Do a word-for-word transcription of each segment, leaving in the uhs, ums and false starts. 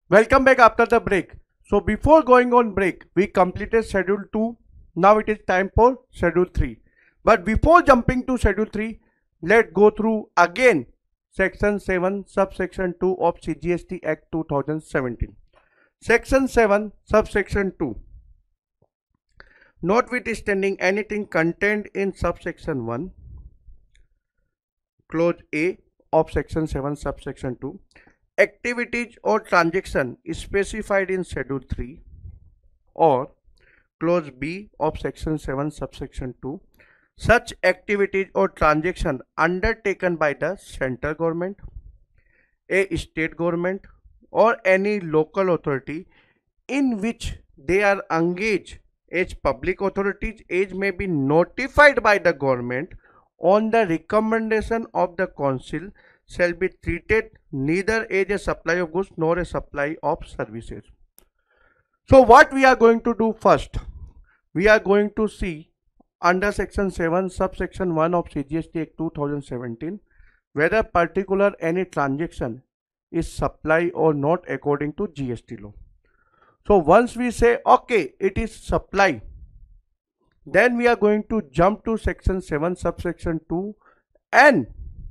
Welcome back after the break. So before going on break, we completed schedule two. Now it is time for schedule three. But before jumping to schedule three, let's go through again section seven subsection two of C G S T Act two thousand seventeen. Section seven subsection two. Notwithstanding anything contained in subsection one, clause A of section seven subsection two, activities or transaction specified in schedule three, or clause B of section seven subsection two, such activities or transaction undertaken by the central government, a state government, or any local authority in which they are engaged as public authorities as may be notified by the government on the recommendation of the council shall be treated neither as a supply of goods nor a supply of services. So what we are going to do first, we are going to see under section seven subsection one of C G S T Act two thousand seventeen whether particular any transaction is supply or not according to G S T law. So once we say okay, it is supply, then we are going to jump to section seven subsection two and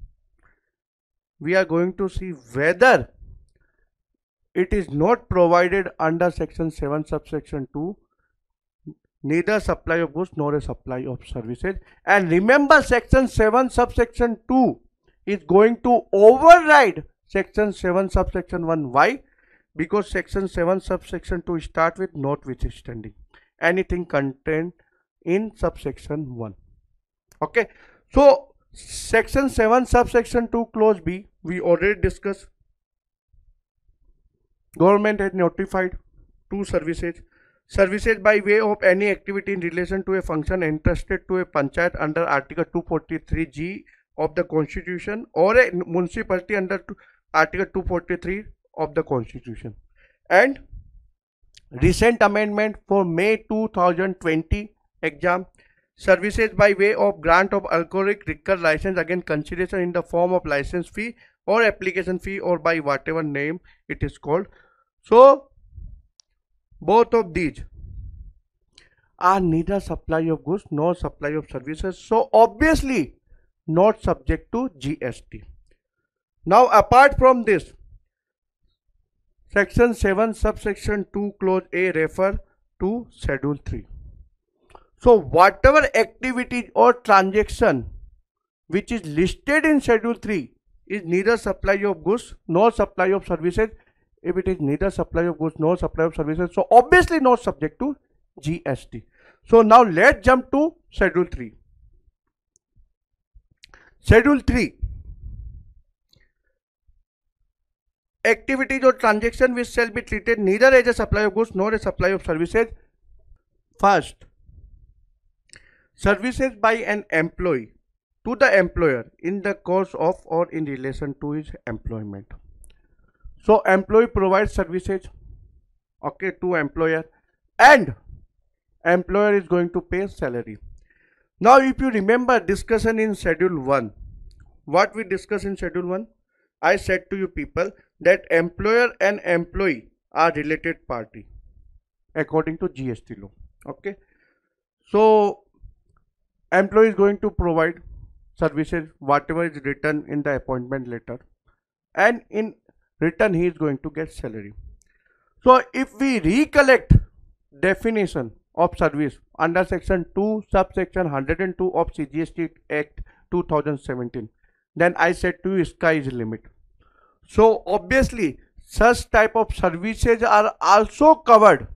we are going to see whether it is not provided under section seven subsection two, neither supply of goods nor a supply of services. And remember, section seven subsection two is going to override section seven subsection one. Why? Because section seven subsection two start with notwithstanding anything contained in subsection one. Okay, so section seven subsection two clause B we already discussed. Government has notified two services. Services by way of any activity in relation to a function entrusted to a panchayat under article two forty-three G of the constitution or a municipality under article two forty-three of the constitution. And recent amendment for May two thousand twenty exam, services by way of grant of alcoholic liquor license against consideration in the form of license fee or application fee or by whatever name it is called. So both of these are neither supply of goods nor supply of services, so obviously not subject to G S T. Now apart from this, section seven subsection two clause A refer to schedule three. So whatever activity or transaction which is listed in schedule three is neither supply of goods nor supply of services. If it is neither supply of goods nor supply of services, so obviously not subject to G S T. So now let's jump to schedule three. Schedule three. Activities or transaction which shall be treated neither as a supply of goods nor a supply of services. First, services by an employee to the employer in the course of or in relation to his employment. So employee provides services, okay, to employer, and employer is going to pay salary. Now if you remember discussion in schedule one, what we discussed in schedule one, I said to you people that employer and employee are related party according to G S T law. Okay, so employee is going to provide services whatever is written in the appointment letter, and in return he is going to get salary. So if we recollect definition of service under section two subsection one hundred two of C G S T Act two thousand seventeen, then I said to you sky is limit. So obviously such type of services are also covered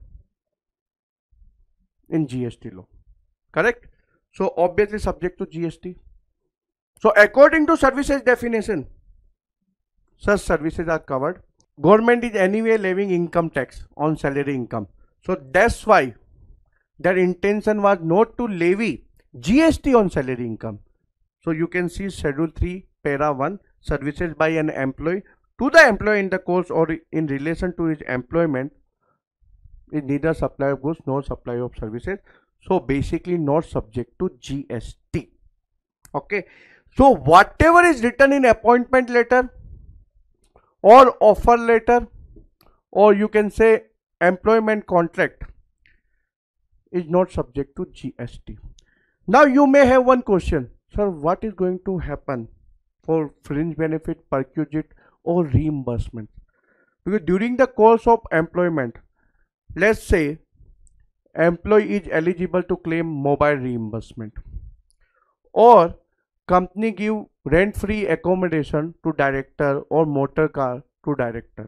in G S T law, correct? So obviously subject to G S T. So according to services definition, such services are covered. Government is anyway levying income tax on salary income. So that's why their intention was not to levy G S T on salary income. So you can see schedule three para one, services by an employee to the employee in the course or in relation to his employment is neither supply of goods nor supply of services. So basically not subject to G S T. Okay. So whatever is written in appointment letter or offer letter or you can say employment contract is not subject to G S T. Now you may have one question, sir, what is going to happen for fringe benefit, perquisite or reimbursement? Because during the course of employment, let's say employee is eligible to claim mobile reimbursement, or company give rent free accommodation to director or motor car to director.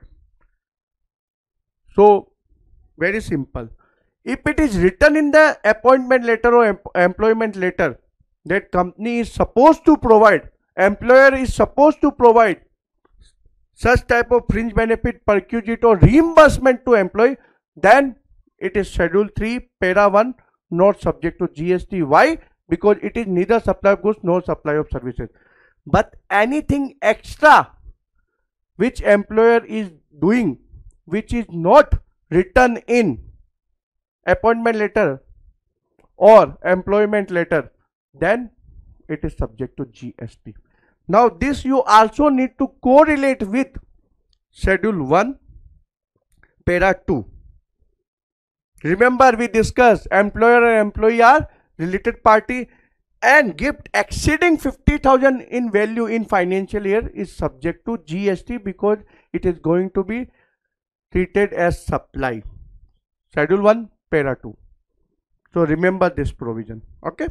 So very simple, if it is written in the appointment letter or em employment letter that company is supposed to provide, employer is supposed to provide such type of fringe benefit, perquisite or reimbursement to employee, then it is schedule three para one, not subject to G S T. Why? Because it is neither supply of goods nor supply of services. But anything extra which employer is doing, which is not written in appointment letter or employment letter, then it is subject to G S T. Now this you also need to correlate with schedule one para two. Remember we discussed employer and employee are related party, and gift exceeding fifty thousand in value in financial year is subject to G S T because it is going to be treated as supply. Schedule one para two. So remember this provision. Okay.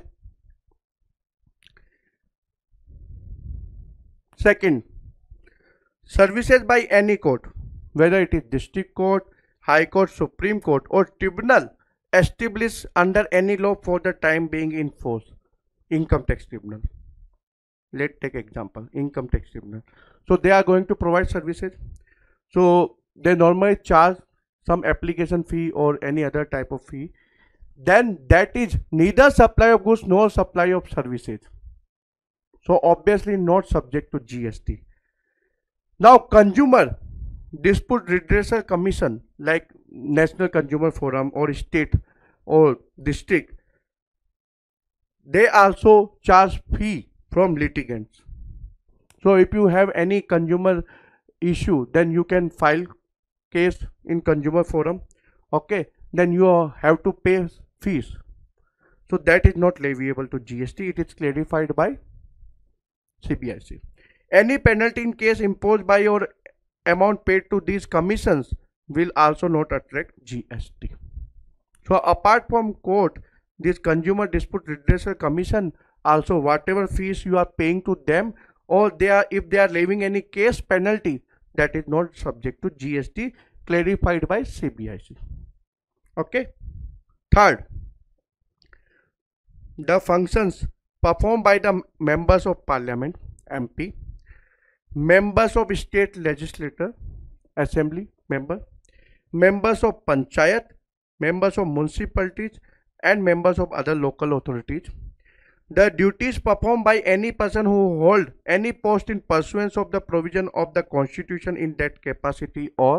Second, services by any court, whether it is district court, high court, supreme court or tribunal established under any law for the time being in force. Income tax tribunal. Let's take example, income tax tribunal. So they are going to provide services. So they normally charge some application fee or any other type of fee. Then that is neither supply of goods nor supply of services. So obviously not subject to G S T. Now consumer dispute redressal commission like National Consumer Forum or state or district, they also charge fee from litigants. So if you have any consumer issue, then you can file case in Consumer Forum. Okay, then you have to pay fees. So that is not leviable to G S T. It is clarified by C B I C. Any penalty in case imposed by or amount paid to these commissions will also not attract G S T. So apart from court, this consumer dispute redressal commission, also whatever fees you are paying to them, or they are, if they are levying any case penalty, that is not subject to G S T, clarified by C B I C. Okay. Third, the functions performed by the members of parliament, M P, members of state legislature, assembly member, members of panchayat, members of municipalities and members of other local authorities. The duties performed by any person who hold any post in pursuance of the provision of the constitution in that capacity, or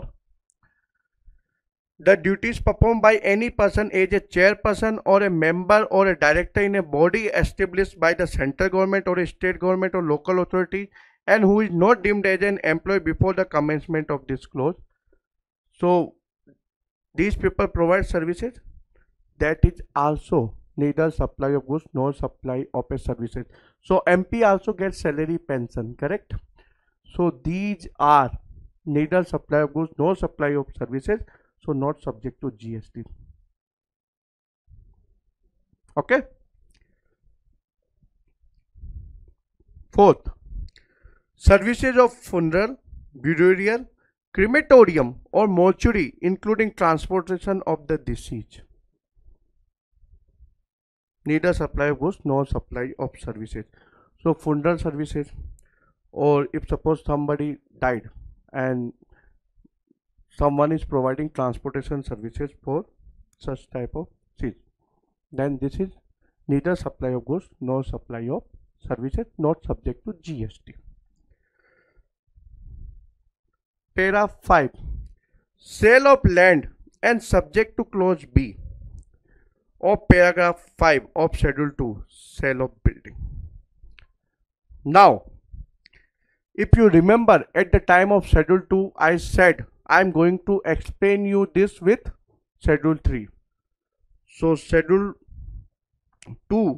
the duties performed by any person as a chairperson or a member or a director in a body established by the central government or a state government or local authority and who is not deemed as an employee before the commencement of this clause. So these people provide services, that is also neither supply of goods nor supply of a services. So M P also gets salary pension, correct? So these are neither supply of goods nor supply of services, so not subject to G S T. Okay. Fourth, services of funeral, burial, crematorium or mortuary, including transportation of the deceased. Neither supply of goods nor supply of services. So funeral services, or if suppose somebody died and someone is providing transportation services for such type of deceased, then this is neither supply of goods nor supply of services, not subject to G S T. Para five, sale of land and subject to clause B of paragraph five of schedule two, sale of building. Now if you remember, at the time of schedule two I said I am going to explain you this with schedule three. So schedule two,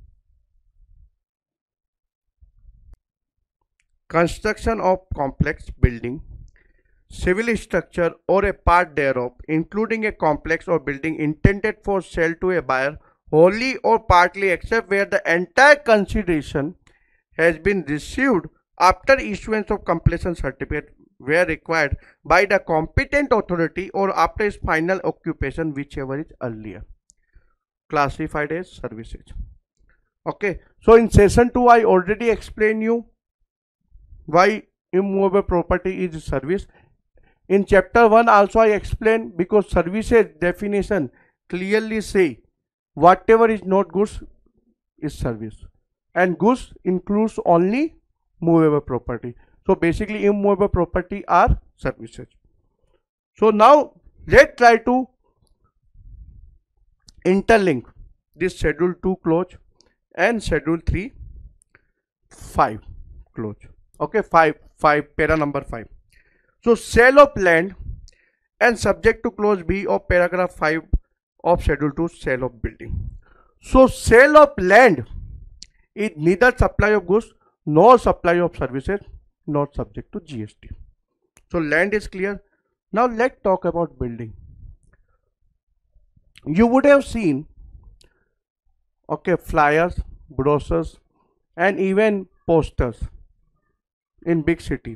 construction of complex building, civil structure or a part thereof, including a complex or building intended for sale to a buyer wholly or partly, except where the entire consideration has been received after issuance of completion certificate where required by the competent authority or after its final occupation, whichever is earlier, classified as services. Okay, so in session two I already explained you why immovable property is service. In chapter one also I explained, because services definition clearly say whatever is not goods is service, and goods includes only movable property. So basically immovable property are services. So now let's try to interlink this schedule two clause and schedule three five clause. Okay, five five para number five. So sale of land and subject to clause B of paragraph five of schedule two, sale of building. So sale of land is neither supply of goods nor supply of services, not subject to G S T. So land is clear. Now let's talk about building. You would have seen, okay, flyers, brochures and even posters in big city.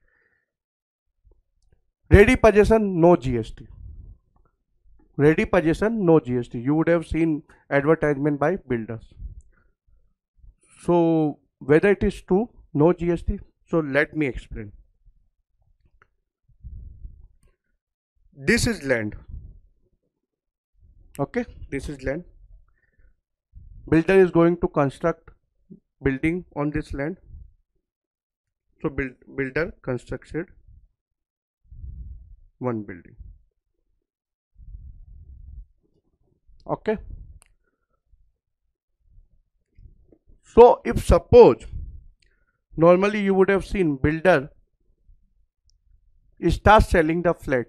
Ready possession, no G S T. Ready possession, no G S T. You would have seen advertisement by builders. So whether it is true, no G S T. So let me explain. This is land. Okay, this is land. Builder is going to construct building on this land. So build, builder constructed one building. Okay. So if suppose normally you would have seen builder starts selling the flat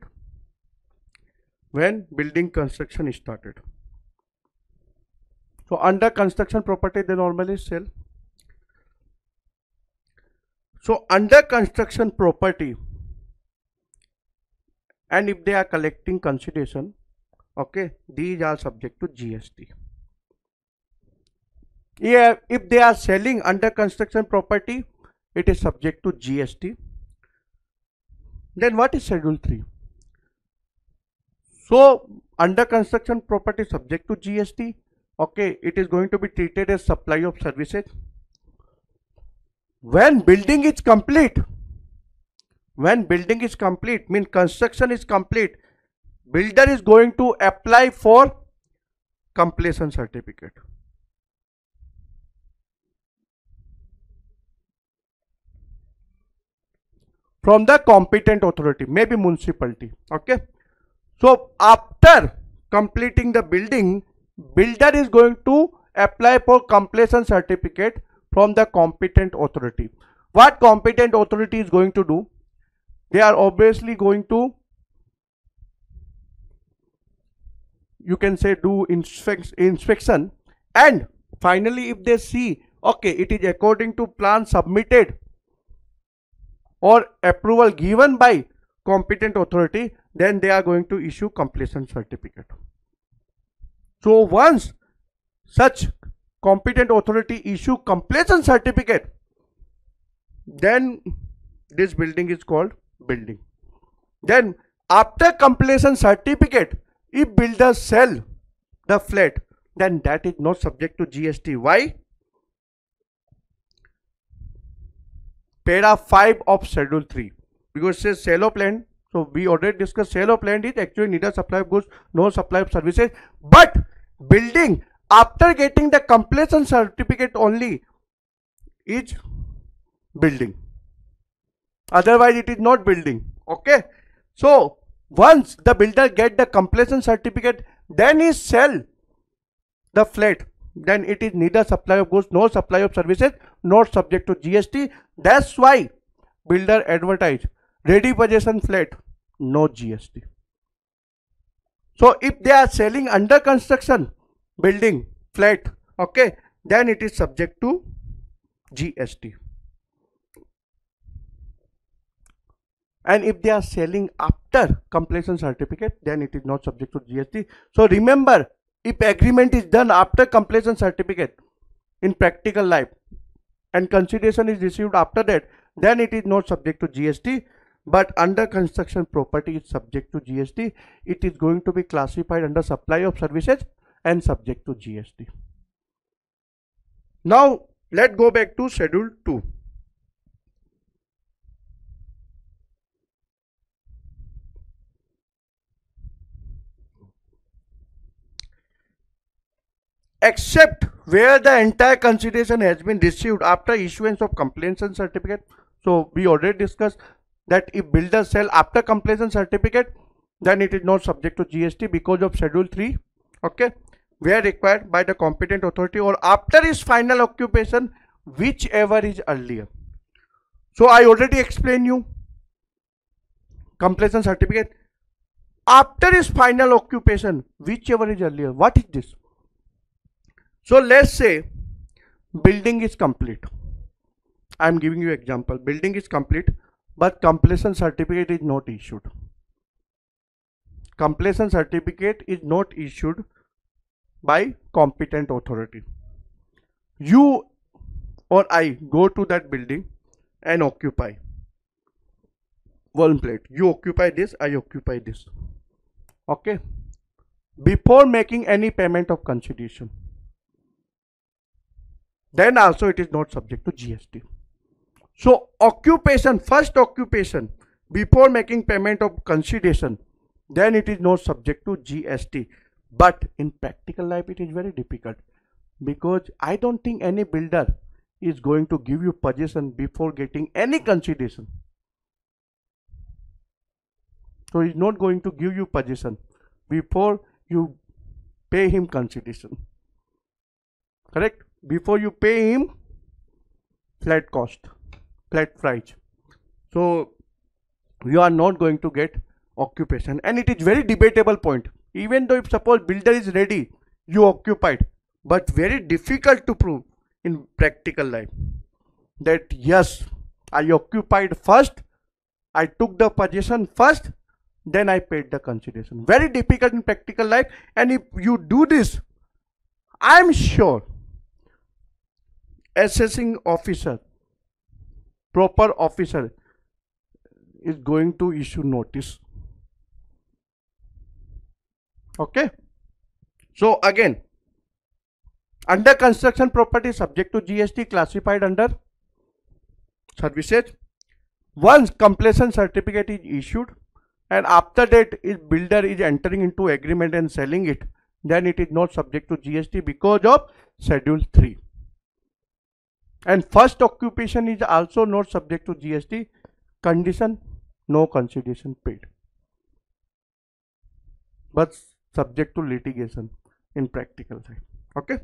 when building construction started. So under construction property they normally sell. So under construction property, and if they are collecting consideration, okay, these are subject to G S T. Yeah, if they are selling under construction property, it is subject to G S T. Then what is schedule three? So under construction property subject to G S T, okay, it is going to be treated as supply of services. When building is complete, when building is complete, means construction is complete, builder is going to apply for completion certificate. From the competent authority, maybe municipality. Okay. So after completing the building, builder is going to apply for completion certificate from the competent authority. What competent authority is going to do? They are obviously going to, you can say, do inspect, inspection, and finally if they see, okay, it is according to plan submitted or approval given by competent authority, then they are going to issue completion certificate. So once such competent authority issue completion certificate, then this building is called building. Then after completion certificate, if builders sell the flat, then that is not subject to G S T. Why? Para five of schedule three, because it says sale of land. So we already discussed sale of land is actually neither supply of goods nor supply of services, but building after getting the completion certificate only is building. Otherwise it is not building. Okay. So once the builder get the completion certificate, then he sell the flat, then it is neither supply of goods nor supply of services, not subject to G S T. That's why builder advertise ready possession flat, no G S T. So if they are selling under construction building flat, okay, then it is subject to G S T. And if they are selling after completion certificate, then it is not subject to G S T. So remember, if agreement is done after completion certificate in practical life and consideration is received after that, then it is not subject to G S T. But under construction property is subject to G S T. It is going to be classified under supply of services and subject to G S T. Now let's go back to schedule two. Except where the entire consideration has been received after issuance of completion certificate. So we already discussed that if builder sell after completion certificate, then it is not subject to G S T because of schedule three, okay, where required by the competent authority or after his final occupation, whichever is earlier. So I already explained you completion certificate after his final occupation, whichever is earlier. What is this? So let's say building is complete. I am giving you example. Building is complete, but completion certificate is not issued. Completion certificate is not issued by competent authority. You or I go to that building and occupy one plate. You occupy this, I occupy this. Okay. Before making any payment of consideration, then also it is not subject to G S T. So occupation, first occupation, before making payment of consideration, then it is not subject to G S T. But in practical life it is very difficult, because I don't think any builder is going to give you possession before getting any consideration. So he is not going to give you possession before you pay him consideration. Correct? Before you pay him flat cost, flat price. So you are not going to get occupation, and it is very debatable point. Even though if suppose builder is ready, you occupied, but very difficult to prove in practical life that yes, I occupied first, I took the possession first, then I paid the consideration. Very difficult in practical life. And if you do this, I am sure assessing officer, proper officer is going to issue notice. Okay. So again, under construction property subject to G S T, classified under services. Once completion certificate is issued, and after that if builder is entering into agreement and selling it, then it is not subject to G S T because of schedule three. And first occupation is also not subject to G S T. Condition, no consideration paid, but subject to litigation in practical life. Okay.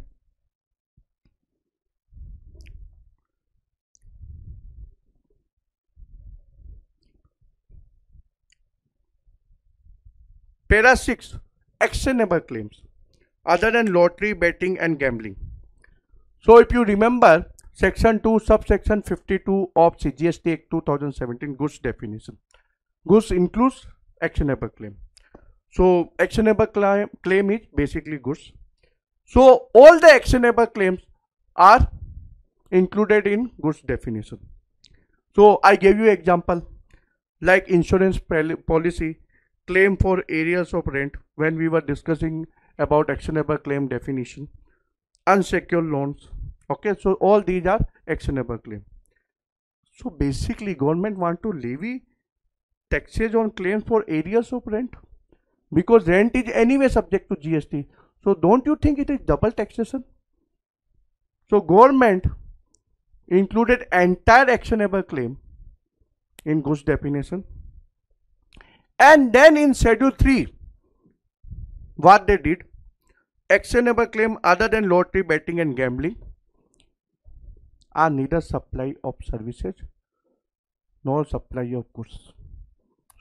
Para six, actionable claims other than lottery, betting and gambling. So if you remember section two subsection fifty-two of C G S T Act two thousand seventeen, goods definition. Goods includes actionable claim. So actionable claim, claim is basically goods. So all the actionable claims are included in goods definition. So I gave you example like insurance policy, claim for areas of rent when we were discussing about actionable claim definition, unsecured loans. Okay, so all these are actionable claim. So basically government want to levy taxes on claims for areas of rent, because rent is anyway subject to G S T. So don't you think it is double taxation? So government included entire actionable claim in goods definition. And then in schedule three, what they did, actionable claim other than lottery, betting and gambling are neither supply of services nor supply of goods.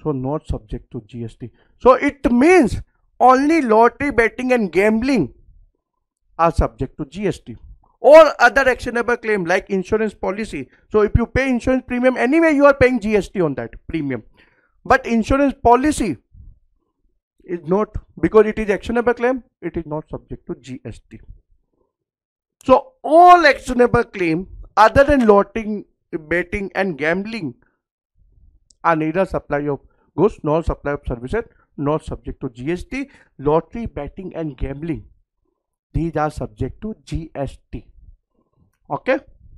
So not subject to G S T. So it means only lottery, betting and gambling are subject to G S T. Or other actionable claim like insurance policy. So if you pay insurance premium, anyway you are paying G S T on that premium. But insurance policy is not, because it is actionable claim, it is not subject to G S T. So all actionable claim other than lottery, betting and gambling are neither supply of goods nor supply of services, not subject to G S T. Lottery, betting and gambling, these are subject to G S T. Okay.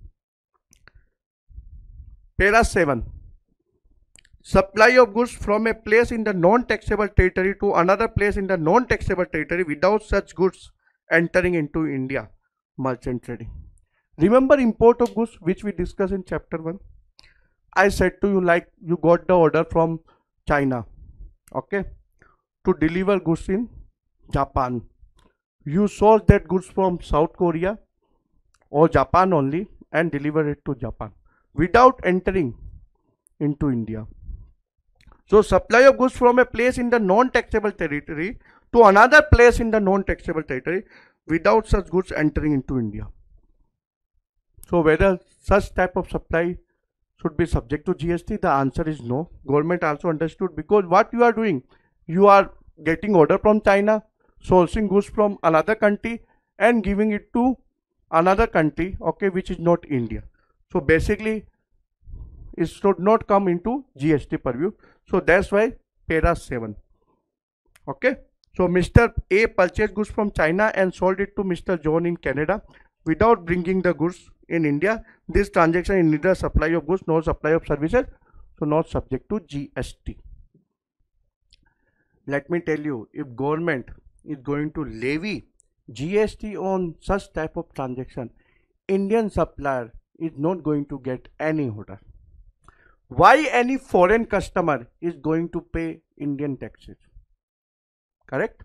Para seven. Supply of goods from a place in the non-taxable territory to another place in the non-taxable territory without such goods entering into India. Merchant trading. Remember import of goods which we discussed in chapter one. I said to you, like you got the order from China, okay, to deliver goods in Japan. You source that goods from South Korea or Japan only and deliver it to Japan without entering into India. So supply of goods from a place in the non-taxable territory to another place in the non-taxable territory without such goods entering into India. So whether such type of supply should be subject to G S T, the answer is no. Government also understood, because what you are doing, you are getting order from China, sourcing goods from another country and giving it to another country, okay, which is not India. So basically it should not come into G S T purview. So that's why para seven. Okay. So Mister A purchased goods from China and sold it to Mister John in Canada without bringing the goods in India. This transaction is neither supply of goods nor supply of services, so not subject to G S T. Let me tell you, if government is going to levy G S T on such type of transaction, Indian supplier is not going to get any order. Why any foreign customer is going to pay Indian taxes? Correct?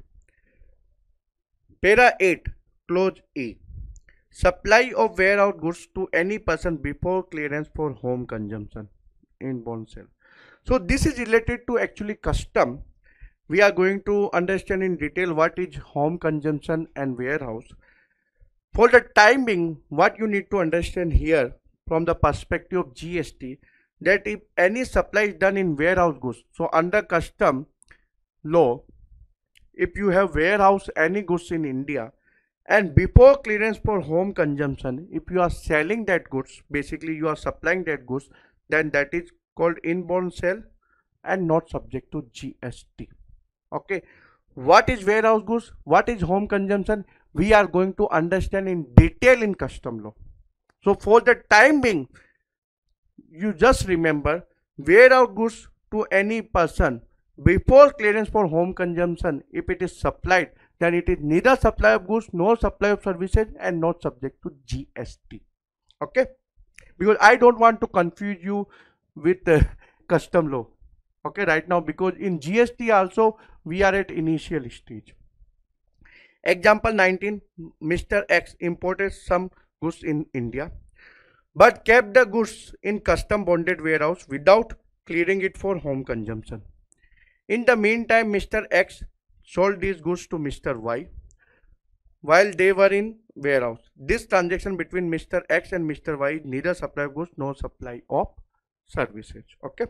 Para eight, clause A. Supply of warehouse goods to any person before clearance for home consumption, inbound sale. So this is related to actually custom. We are going to understand in detail what is home consumption and warehouse. For the time being, what you need to understand here from the perspective of G S T, that if any supply is done in warehouse goods, so under custom law, if you have warehouse any goods in India and before clearance for home consumption, if you are selling that goods, basically you are supplying that goods, then that is called inbound sale and not subject to G S T. Okay. What is warehouse goods? What is home consumption? We are going to understand in detail in custom law. So for the time being, you just remember warehouse goods to any person before clearance for home consumption, if it is supplied, then it is neither supply of goods nor supply of services and not subject to G S T. Okay, because I don't want to confuse you with uh, custom law, okay, right now, because in G S T also we are at initial stage. Example nineteen, Mister X imported some goods in India but kept the goods in custom bonded warehouse without clearing it for home consumption. In the meantime, Mister X sold these goods to Mister Y while they were in warehouse. This transaction between Mister X and Mister Y is neither supply of goods nor supply of services. Okay.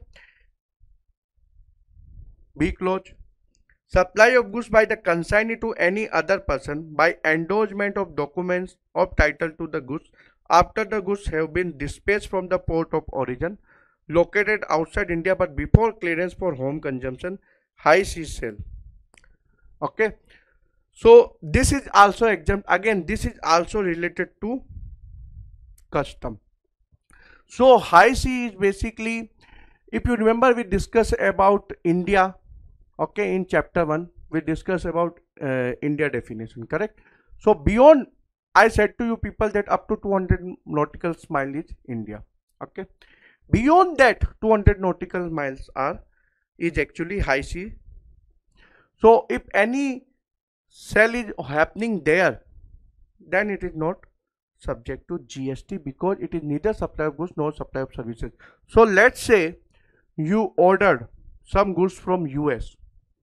B clause. Supply of goods by the consignee to any other person by endorsement of documents of title to the goods after the goods have been dispatched from the port of origin located outside India but before clearance for home consumption, high sea sale. Okay. So this is also exempt. Again, this is also related to custom. So high sea is basically, if you remember, we discussed about India. Okay, in chapter one, we discussed about uh, India definition, correct? So beyond, I said to you people that up to two hundred nautical miles is India. Okay. Beyond that, two hundred nautical miles are is actually high sea. So if any sale is happening there, then it is not subject to G S T because it is neither supply of goods nor supply of services. So let's say you ordered some goods from U S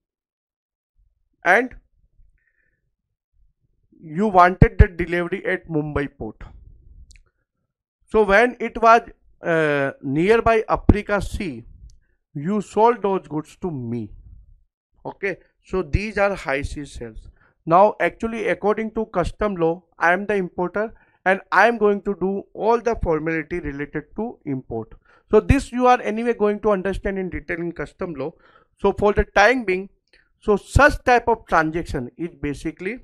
and you wanted the delivery at Mumbai port. So when it was uh, nearby Africa Sea, you sold those goods to me. Okay, so these are high seas sales. Now actually according to custom law, I am the importer and I am going to do all the formality related to import. So this you are anyway going to understand in detail in custom law. So for the time being, so such type of transaction is basically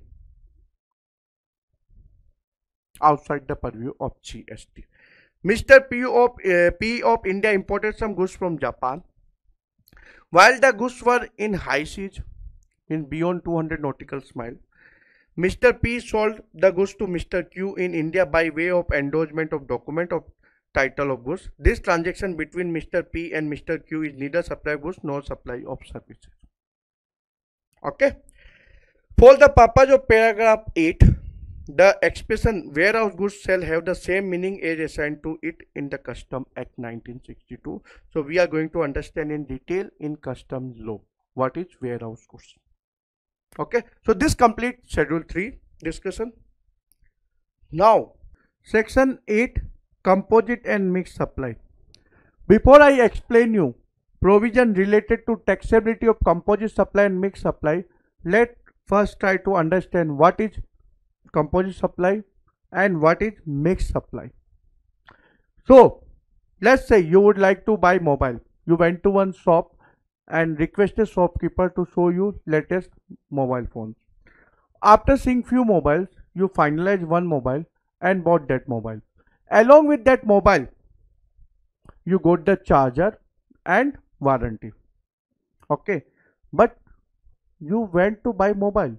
outside the purview of G S T. Mister P of uh, P of India imported some goods from Japan. While the goods were in high seas, in beyond two hundred nautical miles, Mister P sold the goods to Mister Q in India by way of endorsement of document of title of goods. This transaction between Mister P and Mister Q is neither supply of goods nor supply of services. Okay. For the purpose of paragraph eight, the expression warehouse goods shall have the same meaning as assigned to it in the Custom Act nineteen sixty-two. So we are going to understand in detail in customs law what is warehouse goods. Okay, so this completes schedule three discussion. Now section eight, composite and mixed supply. Before I explain you provision related to taxability of composite supply and mixed supply, let first try to understand what is composite supply and what is mixed supply. So let's say you would like to buy mobile. You went to one shop and requested shopkeeper to show you latest mobile phones. After seeing few mobiles, you finalize one mobile and bought that mobile. Along with that mobile, you got the charger and warranty. Okay, but you went to buy mobile.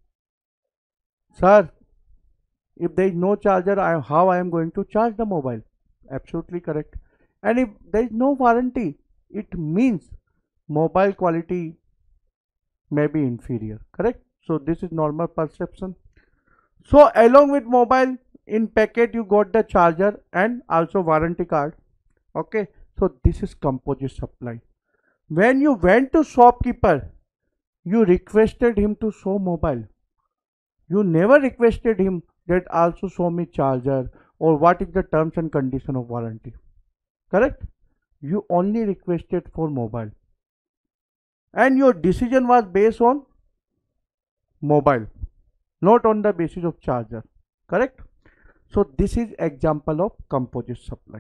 Sir, if there is no charger, I, how I am going to charge the mobile? Absolutely correct. And if there is no warranty, it means mobile quality may be inferior. Correct? So this is normal perception. So along with mobile, in packet you got the charger and also warranty card. Okay. So this is composite supply. When you went to shopkeeper, you requested him to show mobile. You never requested him that also show me charger or what is the terms and condition of warranty. Correct? You only requested for mobile. And your decision was based on mobile, not on the basis of charger. Correct? So this is example of composite supply.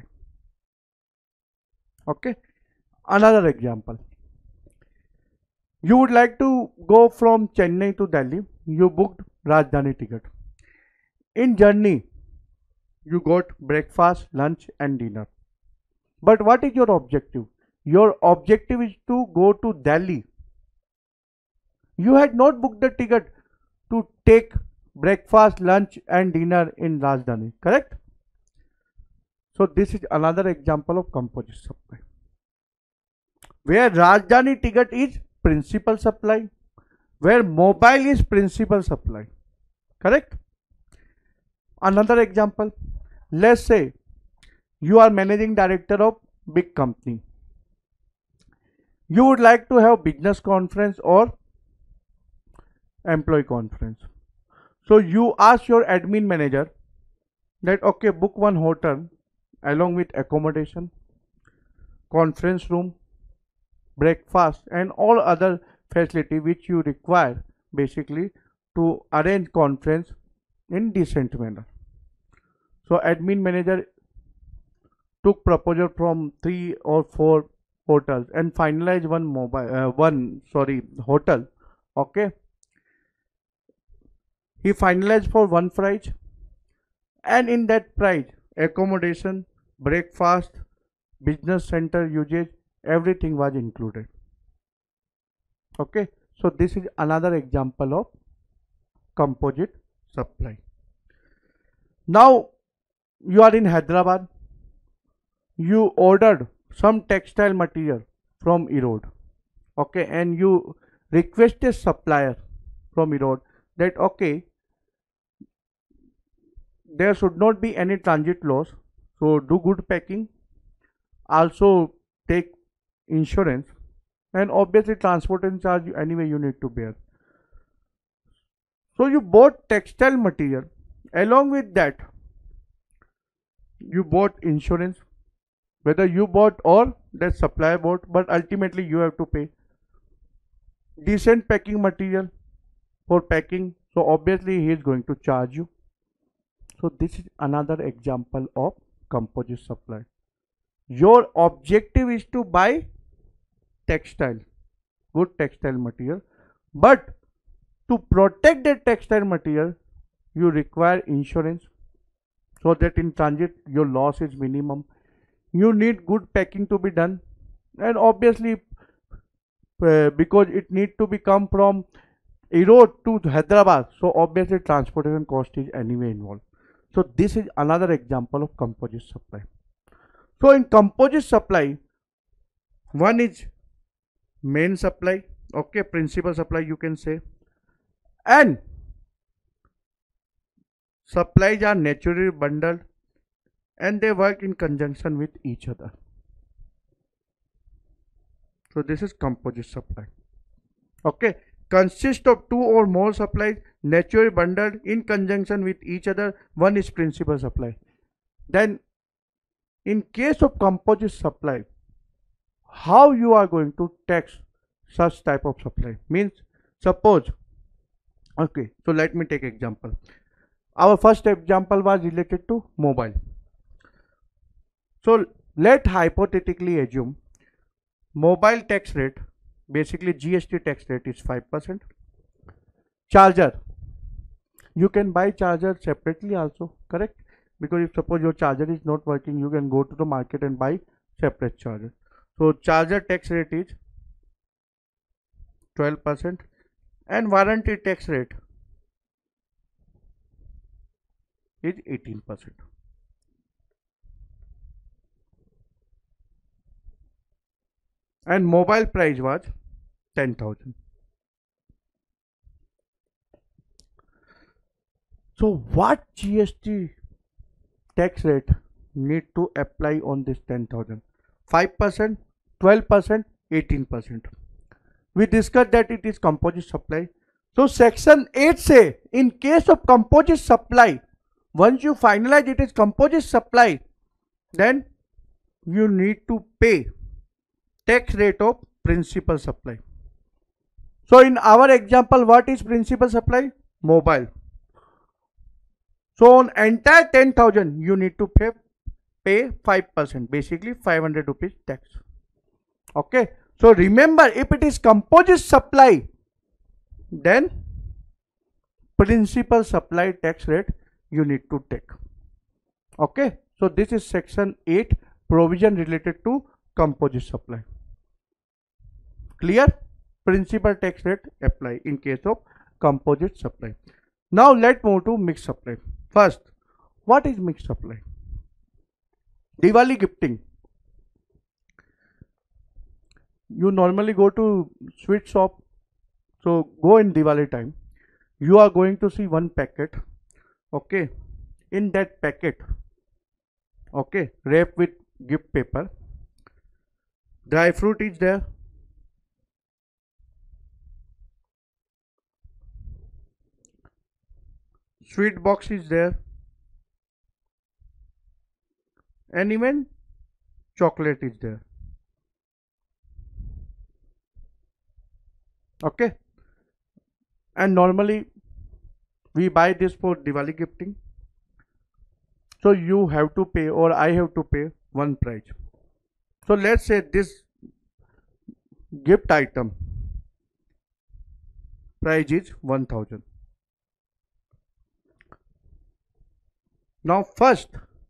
Okay. Another example. You would like to go from Chennai to Delhi. You booked Rajdhani ticket. In journey, you got breakfast, lunch and dinner. But what is your objective? Your objective is to go to Delhi. You had not booked the ticket to take breakfast, lunch and dinner in Rajdhani. Correct? So this is another example of composite supply, where Rajdhani ticket is principal supply, where mobile is principal supply. Correct? Another example, let's say you are managing director of big company. You would like to have business conference or employee conference. So you ask your admin manager that okay, book one hotel along with accommodation, conference room, breakfast and all other facility which you require basically to arrange conference in decent manner. So admin manager took proposal from three or four hotels and finalized one mobile uh, one sorry hotel. Okay, he finalized for one price, and in that price accommodation, breakfast, business center usage, everything was included. Okay, so this is another example of composite supply. Now you are in Hyderabad. You ordered some textile material from Erode. Okay, and you requested supplier from Erode that okay, there should not be any transit loss, so do good packing, also take insurance and obviously transportation charge anyway you need to bear. So you bought textile material, along with that you bought insurance, whether you bought or that supplier bought, but ultimately you have to pay. Decent packing material for packing, so obviously he is going to charge you. So this is another example of composite supply. Your objective is to buy textile, good textile material, but to protect that textile material you require insurance, so that in transit your loss is minimum. You need good packing to be done, and obviously uh, because it need to be come from Erode to Hyderabad, so obviously transportation cost is anyway involved. So this is another example of composite supply. So in composite supply, one is main supply, okay, principal supply you can say, and supplies are naturally bundled and they work in conjunction with each other. So this is composite supply. Okay, consists of two or more supplies naturally bundled in conjunction with each other. One is principal supply. Then in case of composite supply, how you are going to tax such type of supply? Means suppose, okay, so let me take example. Our first example was related to mobile. So let hypothetically assume mobile tax rate, basically G S T tax rate is five percent. Charger, you can buy charger separately also, correct? Because if suppose your charger is not working, you can go to the market and buy separate charger. So charger tax rate is twelve percent and warranty tax rate is eighteen percent. And mobile price was ten thousand. So what G S T tax rate need to apply on this ten thousand? five percent, twelve percent, eighteen percent. We discussed that it is composite supply. So section eight say in case of composite supply, once you finalize it is composite supply, then you need to pay tax rate of principal supply. So in our example, what is principal supply? Mobile. So on entire ten thousand you need to pay pay five percent, basically five hundred rupees tax. Okay. So remember, if it is composite supply, then principal supply tax rate you need to take. Okay. So this is section eight, provision related to composite supply. Clear? Principal tax rate apply in case of composite supply. Now let's move to mixed supply. First, what is mixed supply? Diwali gifting. You normally go to sweet shop. So go in Diwali time. You are going to see one packet. Okay. In that packet, okay, wrapped with gift paper, dry fruit is there. Sweet box is there, and even chocolate is there. Okay, and normally we buy this for Diwali gifting, so you have to pay or I have to pay one price. So let's say this gift item price is one thousand. Now first,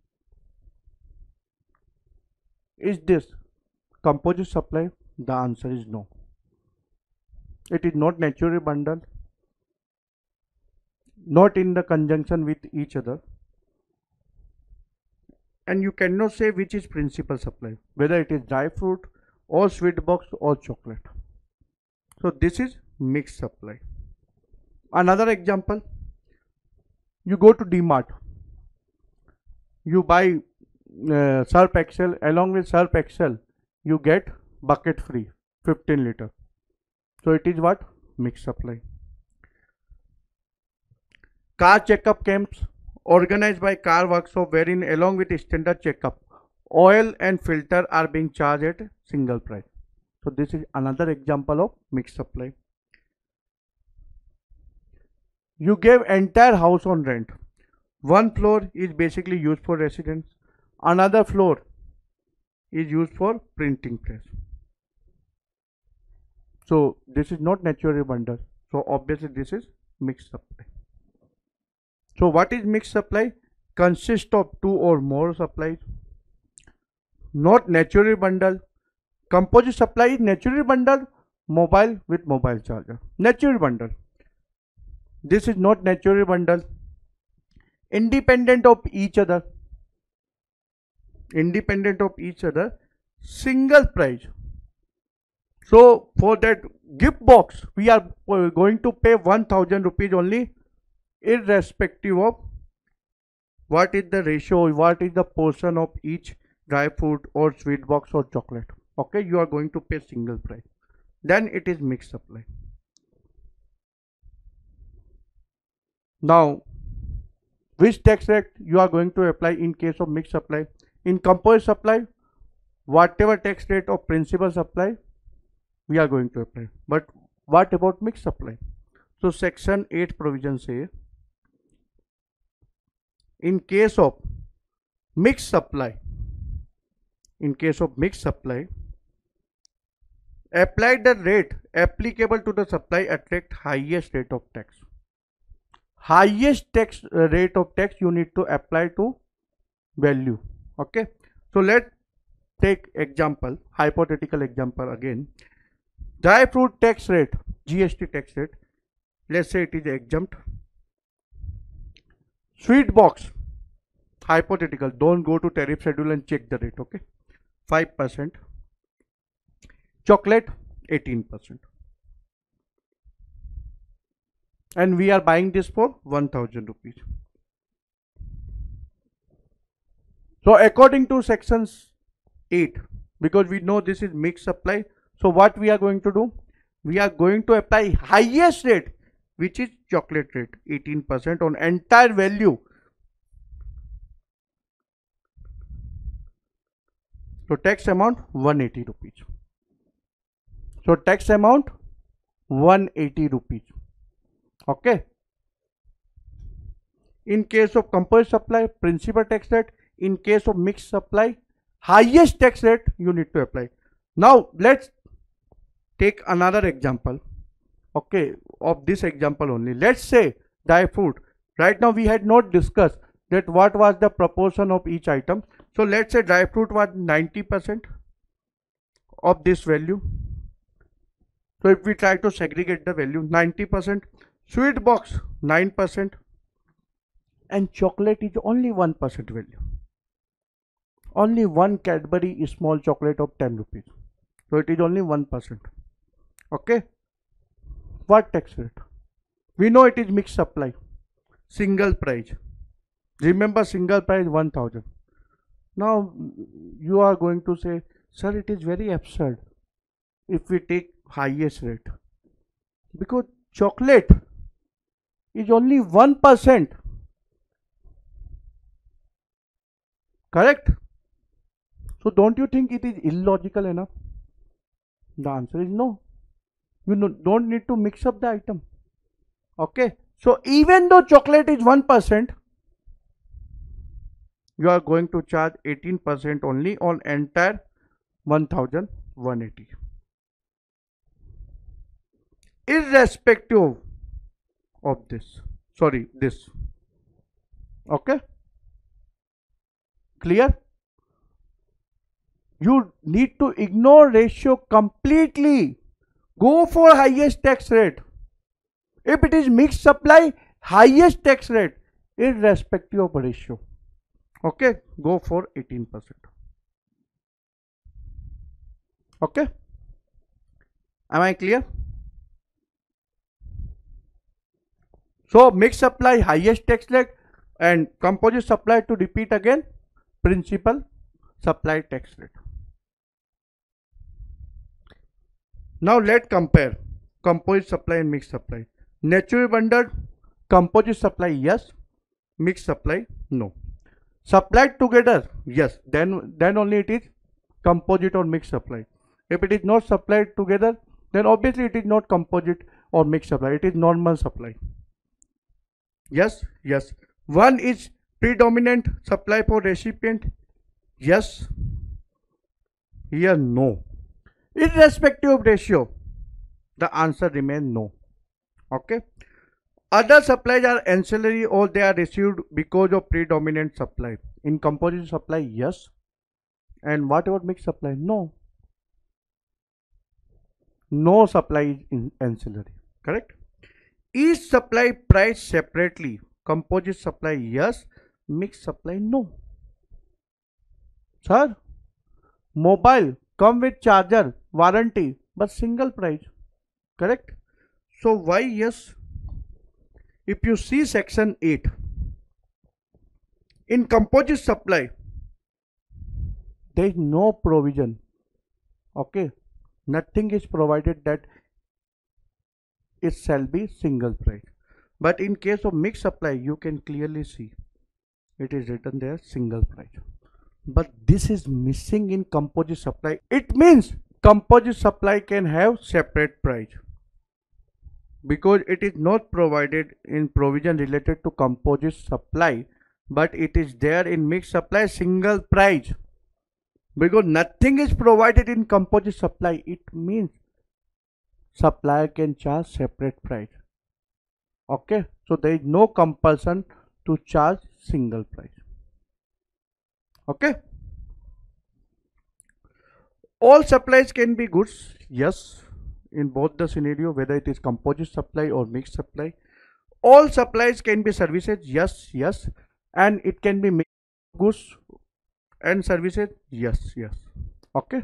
is this composite supply? The answer is no. It is not naturally bundled, not in the conjunction with each other, and you cannot say which is principal supply, whether it is dry fruit or sweet box or chocolate. So this is mixed supply. Another example, you go to D-Mart. You buy uh, Surf Excel, along with Surf Excel you get bucket free. fifteen liter. So it is what? Mixed supply. Car checkup camps organized by car workshop wherein along with standard checkup, oil and filter are being charged at single price. So this is another example of mixed supply. You gave entire house on rent. One floor is basically used for residence. Another floor is used for printing press. So this is not naturally bundle. So obviously this is mixed supply. So what is mixed supply? Consists of two or more supplies. Not naturally bundle. Composite supply is naturally bundle, mobile with mobile charger. Naturally bundle. This is not naturally bundle. Independent of each other. Independent of each other. Single price. So for that gift box, we are going to pay one thousand rupees only, irrespective of what is the ratio, what is the portion of each dry fruit or sweet box or chocolate. Okay, you are going to pay single price. Then it is mixed supply. Now, which tax rate you are going to apply in case of mixed supply? In composite supply, whatever tax rate of principal supply, we are going to apply. But what about mixed supply? So section eight provision say, in case of mixed supply, in case of mixed supply, apply the rate applicable to the supply attract highest rate of tax. Highest tax uh, rate of tax you need to apply to value. Okay. So let's take example, hypothetical example again. Dry fruit tax rate, G S T tax rate, let's say it is exempt. Sweet box, hypothetical, don't go to tariff schedule and check the rate, okay, five percent. Chocolate, eighteen percent. And we are buying this for one thousand rupees. So according to sections eight, because we know this is mixed supply, so what we are going to do? We are going to apply highest rate, which is chocolate rate, eighteen percent on entire value. So tax amount one hundred eighty rupees. So tax amount one hundred eighty rupees. Okay. In case of composite supply, principal tax rate. In case of mixed supply, highest tax rate you need to apply. Now let's take another example. Okay, of this example only. Let's say dry fruit. Right now we had not discussed that what was the proportion of each item. So let's say dry fruit was ninety percent of this value. So if we try to segregate the value, ninety percent, sweet box nine percent, and chocolate is only one percent value. Only one Cadbury small chocolate of ten rupees. So it is only one percent. Okay. What tax rate? We know it is mixed supply. Single price. Remember, single price one thousand. Now you are going to say, sir, it is very absurd if we take highest rate, because chocolate is only one percent. Correct? So don't you think it is illogical enough? The answer is no. You don't need to mix up the item. Okay. So even though chocolate is one percent, you are going to charge eighteen percent only on entire one thousand one hundred eighty. Irrespective of this. Sorry, this. Okay. Clear? You need to ignore ratio completely. Go for highest tax rate. If it is mixed supply, highest tax rate, irrespective of ratio. Okay, go for eighteen percent. Okay. Am I clear? So mixed supply, highest tax rate, and composite supply, to repeat again, principal supply tax rate. Now let's compare composite supply and mixed supply. Naturally bundled, composite supply yes, mixed supply no. Supplied together yes, then then only it is composite or mixed supply. If it is not supplied together, then obviously it is not composite or mixed supply, it is normal supply. Yes, yes. One is predominant supply for recipient. Yes. Here no. Irrespective of ratio, the answer remains no. Okay. Other supplies are ancillary or they are received because of predominant supply. In composite supply, yes. And what about mixed supply? No. No supply is in ancillary. Correct? Each supply priced separately. Composite supply yes, mixed supply no. Sir, mobile come with charger, warranty, but single price. Correct? So why yes? If you see section eight, in composite supply, there is no provision. Okay, nothing is provided that it shall be single price. But in case of mixed supply, you can clearly see it is written there single price. But this is missing in composite supply. It means composite supply can have separate price, because it is not provided in provision related to composite supply, but it is there in mixed supply single price. Because nothing is provided in composite supply, it means supplier can charge separate price. Okay, so there is no compulsion to charge single price. Okay, all supplies can be goods. Yes, in both the scenario, whether it is composite supply or mixed supply. All supplies can be services. Yes, yes, and it can be mixed goods and services. Yes, yes. Okay,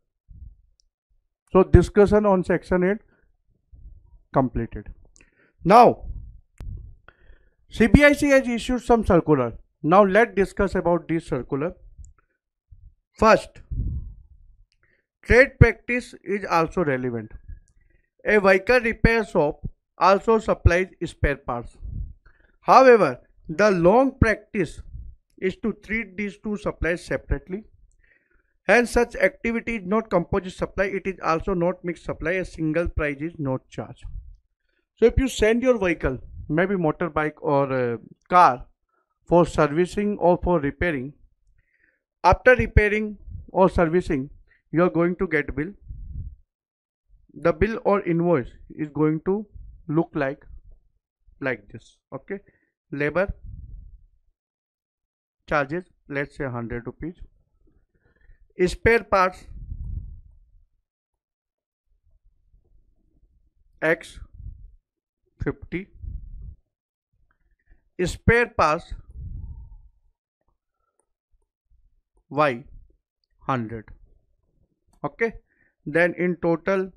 so discussion on section eight completed. Now C B I C has issued some circular. Now let's discuss about this circular. First, trade practice is also relevant. A vehicle repair shop also supplies spare parts. However, the long practice is to treat these two supplies separately. Hence, such activity is not composite supply. It is also not mixed supply. A single price is not charged. So if you send your vehicle, maybe motorbike or uh, car, for servicing or for repairing, after repairing or servicing, you are going to get bill. The bill or invoice is going to look like like this. Okay, labor charges, let's say one hundred rupees. Spare parts X fifty. Spare parts Y one hundred. Okay, then in total,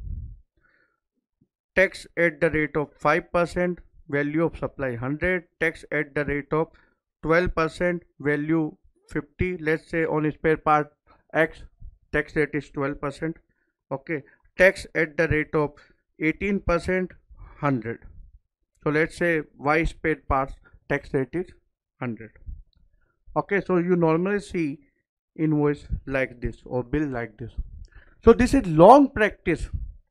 tax at the rate of five percent, value of supply one hundred, tax at the rate of twelve percent, value fifty. Let's say on spare part X, tax rate is twelve percent. Okay, tax at the rate of eighteen percent, one hundred. So let's say Y spare parts tax rate is one hundred. Okay, so you normally see invoice like this or bill like this. So this is long practice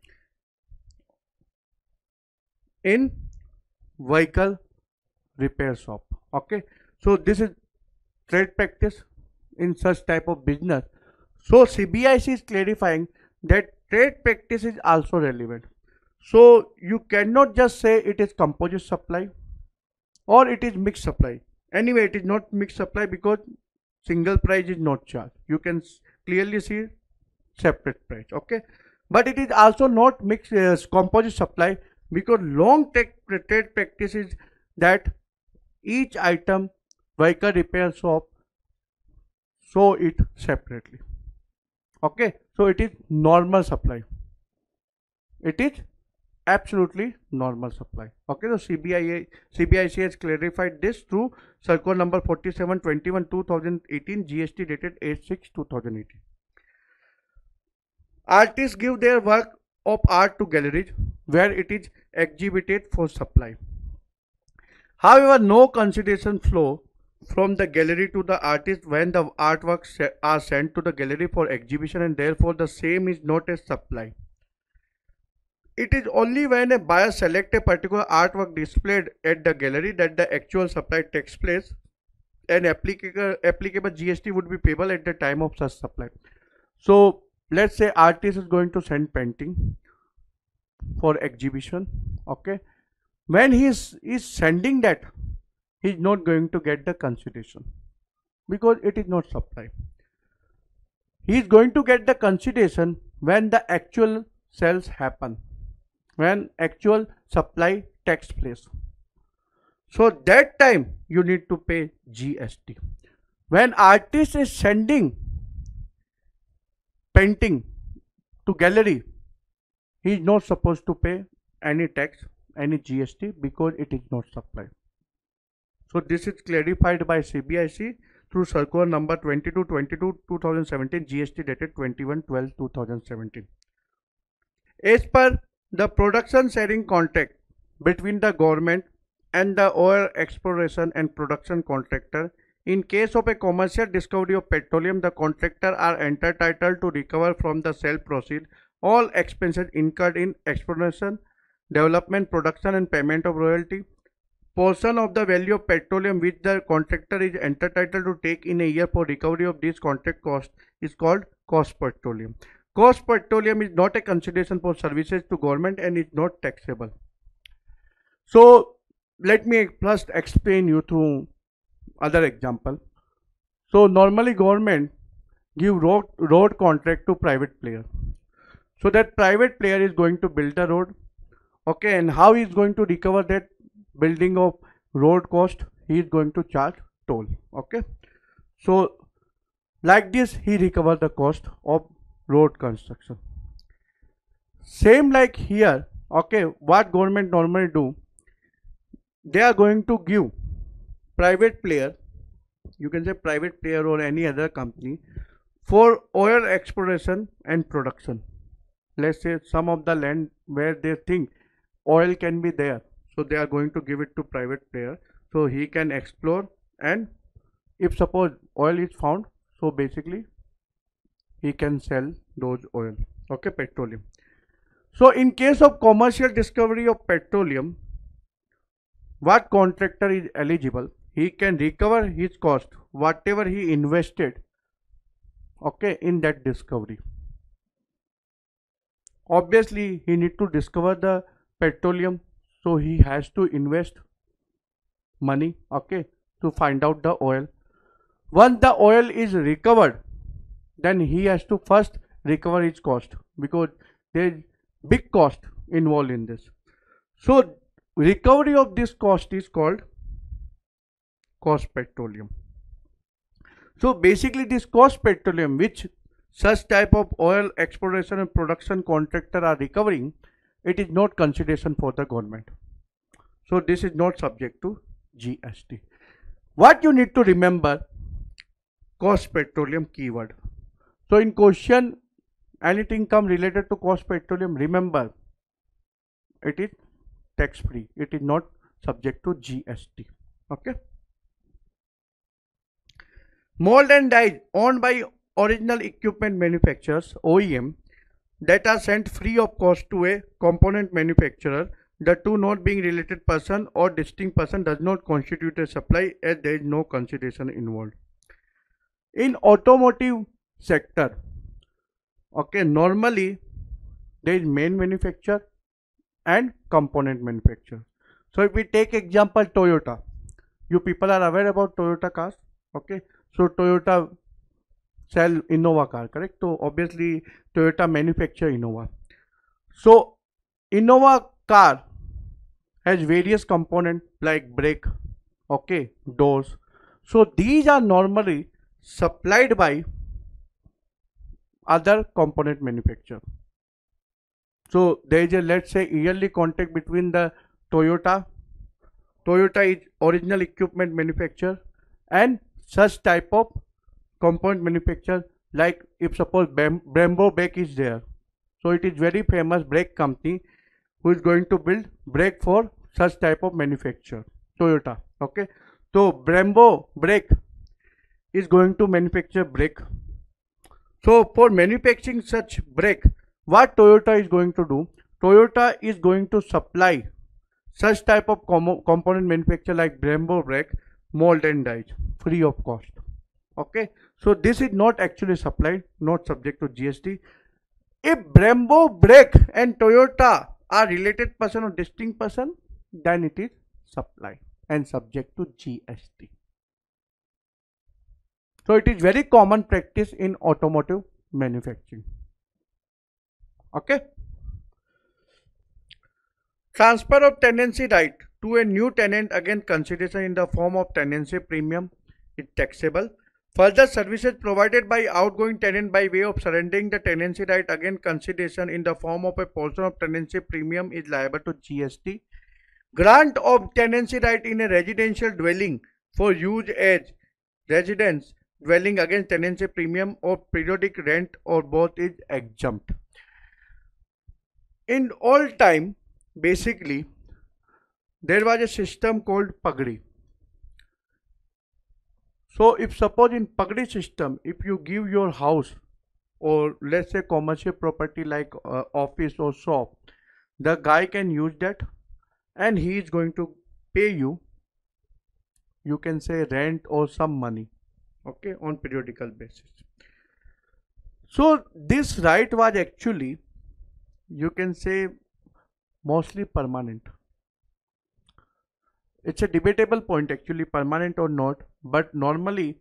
in vehicle repair shop. Okay, so this is trade practice in such type of business. So C B I C is clarifying that trade practice is also relevant. So you cannot just say it is composite supply or it is mixed supply. Anyway, it is not mixed supply because single price is not charged. You can clearly see separate price. Okay, but it is also not mixed uh, composite supply, because long trade practice is that each item vehicle repair shop show it separately. Okay, so it is normal supply. It is absolutely normal supply. Okay, so C B I C B I C has clarified this through circular number forty-seven twenty-one two thousand eighteen, G S T dated eight six two thousand eighteen. Artists give their work of art to galleries where it is exhibited for supply. However, no consideration flow from the gallery to the artist when the artworks are sent to the gallery for exhibition, and therefore the same is not a supply. It is only when a buyer selects a particular artwork displayed at the gallery that the actual supply takes place, and applicable, applicable G S T would be payable at the time of such supply. So let's say artist is going to send painting for exhibition. Okay, when he is, is sending that, he is not going to get the consideration because it is not supply. He is going to get the consideration when the actual sales happen, when actual supply takes place. So that time you need to pay G S T. When artist is sending painting to gallery, he is not supposed to pay any tax, any G S T, because it is not supply. So this is clarified by C B I C through circular number twenty-two twenty-two two thousand seventeen, G S T dated twenty-one twelve two thousand seventeen. As per the production sharing contract between the government and the oil exploration and production contractor, in case of a commercial discovery of petroleum, the contractor are entitled to recover from the sale proceed all expenses incurred in exploration, development, production and payment of royalty. Portion of the value of petroleum which the contractor is entitled to take in a year for recovery of this contract cost is called cost petroleum. Cost petroleum is not a consideration for services to government and is not taxable. So let me first explain you through other example. So normally government give road, road contract to private player. So that private player is going to build the road. Okay, and how he is going to recover that building of road cost? He is going to charge toll. Okay, so like this he recover the cost of road construction. Same like here. Okay, what government normally do, they are going to give private player, you can say private player or any other company, for oil exploration and production. Let's say some of the land where they think oil can be there, so they are going to give it to private player so he can explore, and if suppose oil is found, so basically he can sell those oil. Okay, petroleum. So in case of commercial discovery of petroleum, what contractor is eligible, he can recover his cost, whatever he invested, okay, in that discovery. Obviously he need to discover the petroleum, so he has to invest money, okay, to find out the oil. Once the oil is recovered, then he has to first recover his cost, because there is big cost involved in this. So recovery of this cost is called cost petroleum. So basically this cost petroleum which such type of oil exploration and production contractor are recovering, it is not consideration for the government. So this is not subject to G S T. What you need to remember, cost petroleum keyword. So in question anything come related to cost petroleum, remember it is tax free, it is not subject to G S T. Okay. Mold and dies owned by original equipment manufacturers, O E M, that are sent free of cost to a component manufacturer, the two not being related person or distinct person, does not constitute a supply, as there is no consideration involved. In automotive sector, okay, normally there is main manufacturer and component manufacturer. So if we take example Toyota, you people are aware about Toyota cars, okay. So Toyota sell Innova car, correct? So obviously Toyota manufacture Innova. So Innova car has various components like brake, okay, doors. So these are normally supplied by other component manufacturer. So there is a, let's say, yearly contract between the Toyota, Toyota is original equipment manufacturer, and such type of component manufacturer, like if suppose Brembo brake is there, So it is very famous brake company who is going to build brake for such type of manufacture, Toyota. Okay, so Brembo brake is going to manufacture brake. So for manufacturing such brake, what Toyota is going to do, Toyota is going to supply such type of com component manufacturer like Brembo brake, mold and dies free of cost. Okay, so this is not actually supplied, not subject to G S T. If Brembo brake and Toyota are related person or distinct person, then it is supplied and subject to G S T. So it is very common practice in automotive manufacturing. Okay. Transfer of tenancy right to a new tenant against consideration in the form of tenancy premium is taxable. Further, services provided by outgoing tenant by way of surrendering the tenancy right against consideration in the form of a portion of tenancy premium is liable to G S T. Grant of tenancy right in a residential dwelling for use as residence dwelling against tenancy premium or periodic rent or both is exempt. In old time, basically, there was a system called Pagdi. So if suppose in Pagdi system, if you give your house or let's say commercial property like uh, office or shop, the guy can use that and he is going to pay you, you can say rent or some money, okay, on periodical basis. So this right was actually, you can say, mostly permanent. It's a debatable point actually, permanent or not, but normally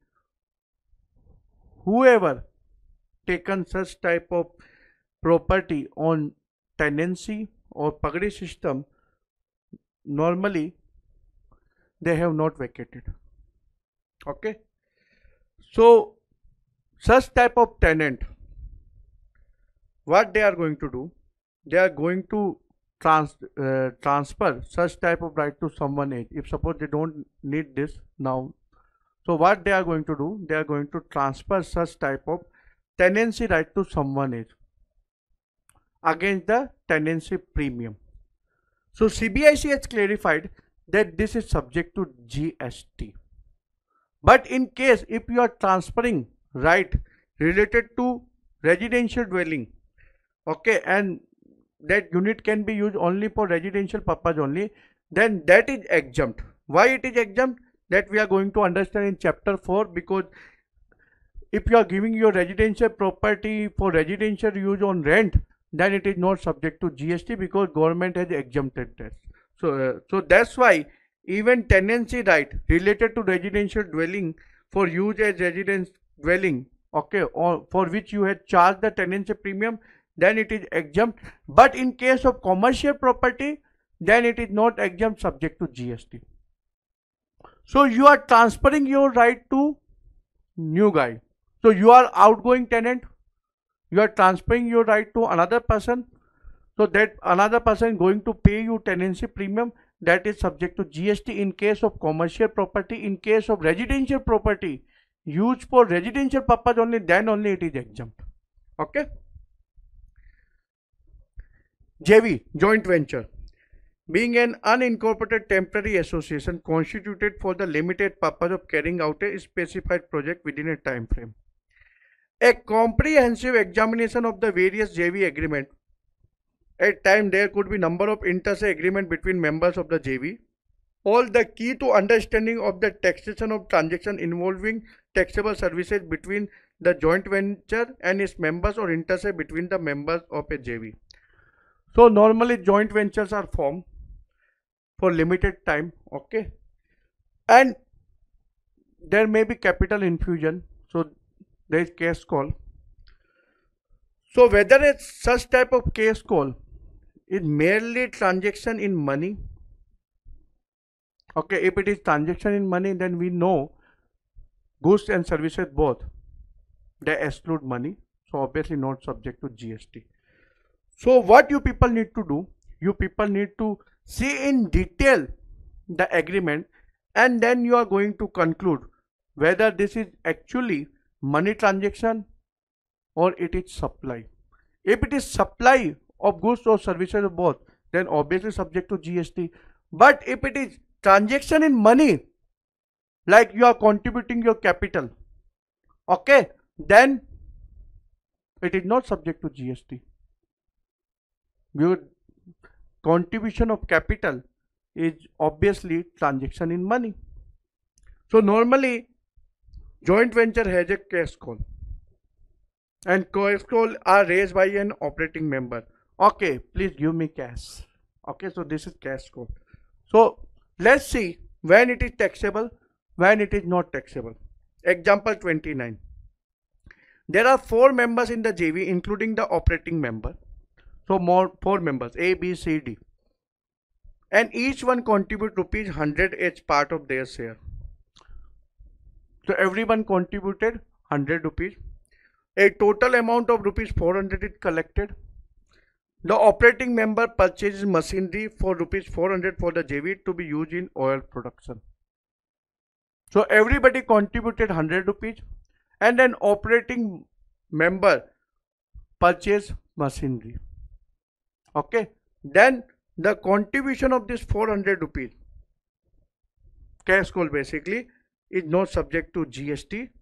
whoever taken such type of property on tenancy or Pagdi system, normally they have not vacated. Okay, so such type of tenant, what they are going to do, they are going to trans uh, transfer such type of right to someone else. If suppose they don't need this now, so what they are going to do, they are going to transfer such type of tenancy right to someone else against the tenancy premium. So C B I C has clarified that this is subject to G S T. But in case if you are transferring right related to residential dwelling, okay, and that unit can be used only for residential purpose only, then that is exempt. Why it is exempt? That we are going to understand in chapter four, because if you are giving your residential property for residential use on rent, then it is not subject to G S T because government has exempted that. So, uh, so that's why even tenancy right related to residential dwelling for use as residence dwelling, okay, or for which you had charged the tenancy premium, then it is exempt. But in case of commercial property, then it is not exempt, subject to G S T. So you are transferring your right to new guy. So you are outgoing tenant, you are transferring your right to another person. So that another person going to pay you tenancy premium, that is subject to G S T in case of commercial property. In case of residential property used for residential purpose only, then only it is exempt. Okay. J V, joint venture, being an unincorporated temporary association constituted for the limited purpose of carrying out a specified project within a time frame. A comprehensive examination of the various J V agreement. At time there could be number of inter se agreement between members of the J V. All the key to understanding of the taxation of transaction involving taxable services between the joint venture and its members or inter se between the members of a J V. So normally joint ventures are formed for limited time, okay, and there may be capital infusion, so there is case call. So whether it's such type of case call is merely transaction in money, okay, if it is transaction in money, then we know goods and services both, they exclude money, so obviously not subject to G S T. So what you people need to do, you people need to see in detail the agreement, and then you are going to conclude whether this is actually money transaction or it is supply. If it is supply of goods or services or both, then obviously subject to G S T. But if it is transaction in money, like you are contributing your capital, okay, then it is not subject to G S T. Your contribution of capital is obviously transaction in money. So normally joint venture has a cash call, and cash call are raised by an operating member. Okay, please give me cash. Okay, so this is cash call. So let's see when it is taxable, when it is not taxable. Example twenty-nine. There are four members in the J V, including the operating member. So more four members, A, B, C, D, and each one contribute rupees one hundred as part of their share. So everyone contributed one hundred rupees. A total amount of rupees four hundred is collected. The operating member purchases machinery for rupees four hundred for the J V to be used in oil production. So everybody contributed one hundred rupees, and an operating member purchased machinery. Okay, then the contribution of this four hundred rupees cash call basically is not subject to G S T.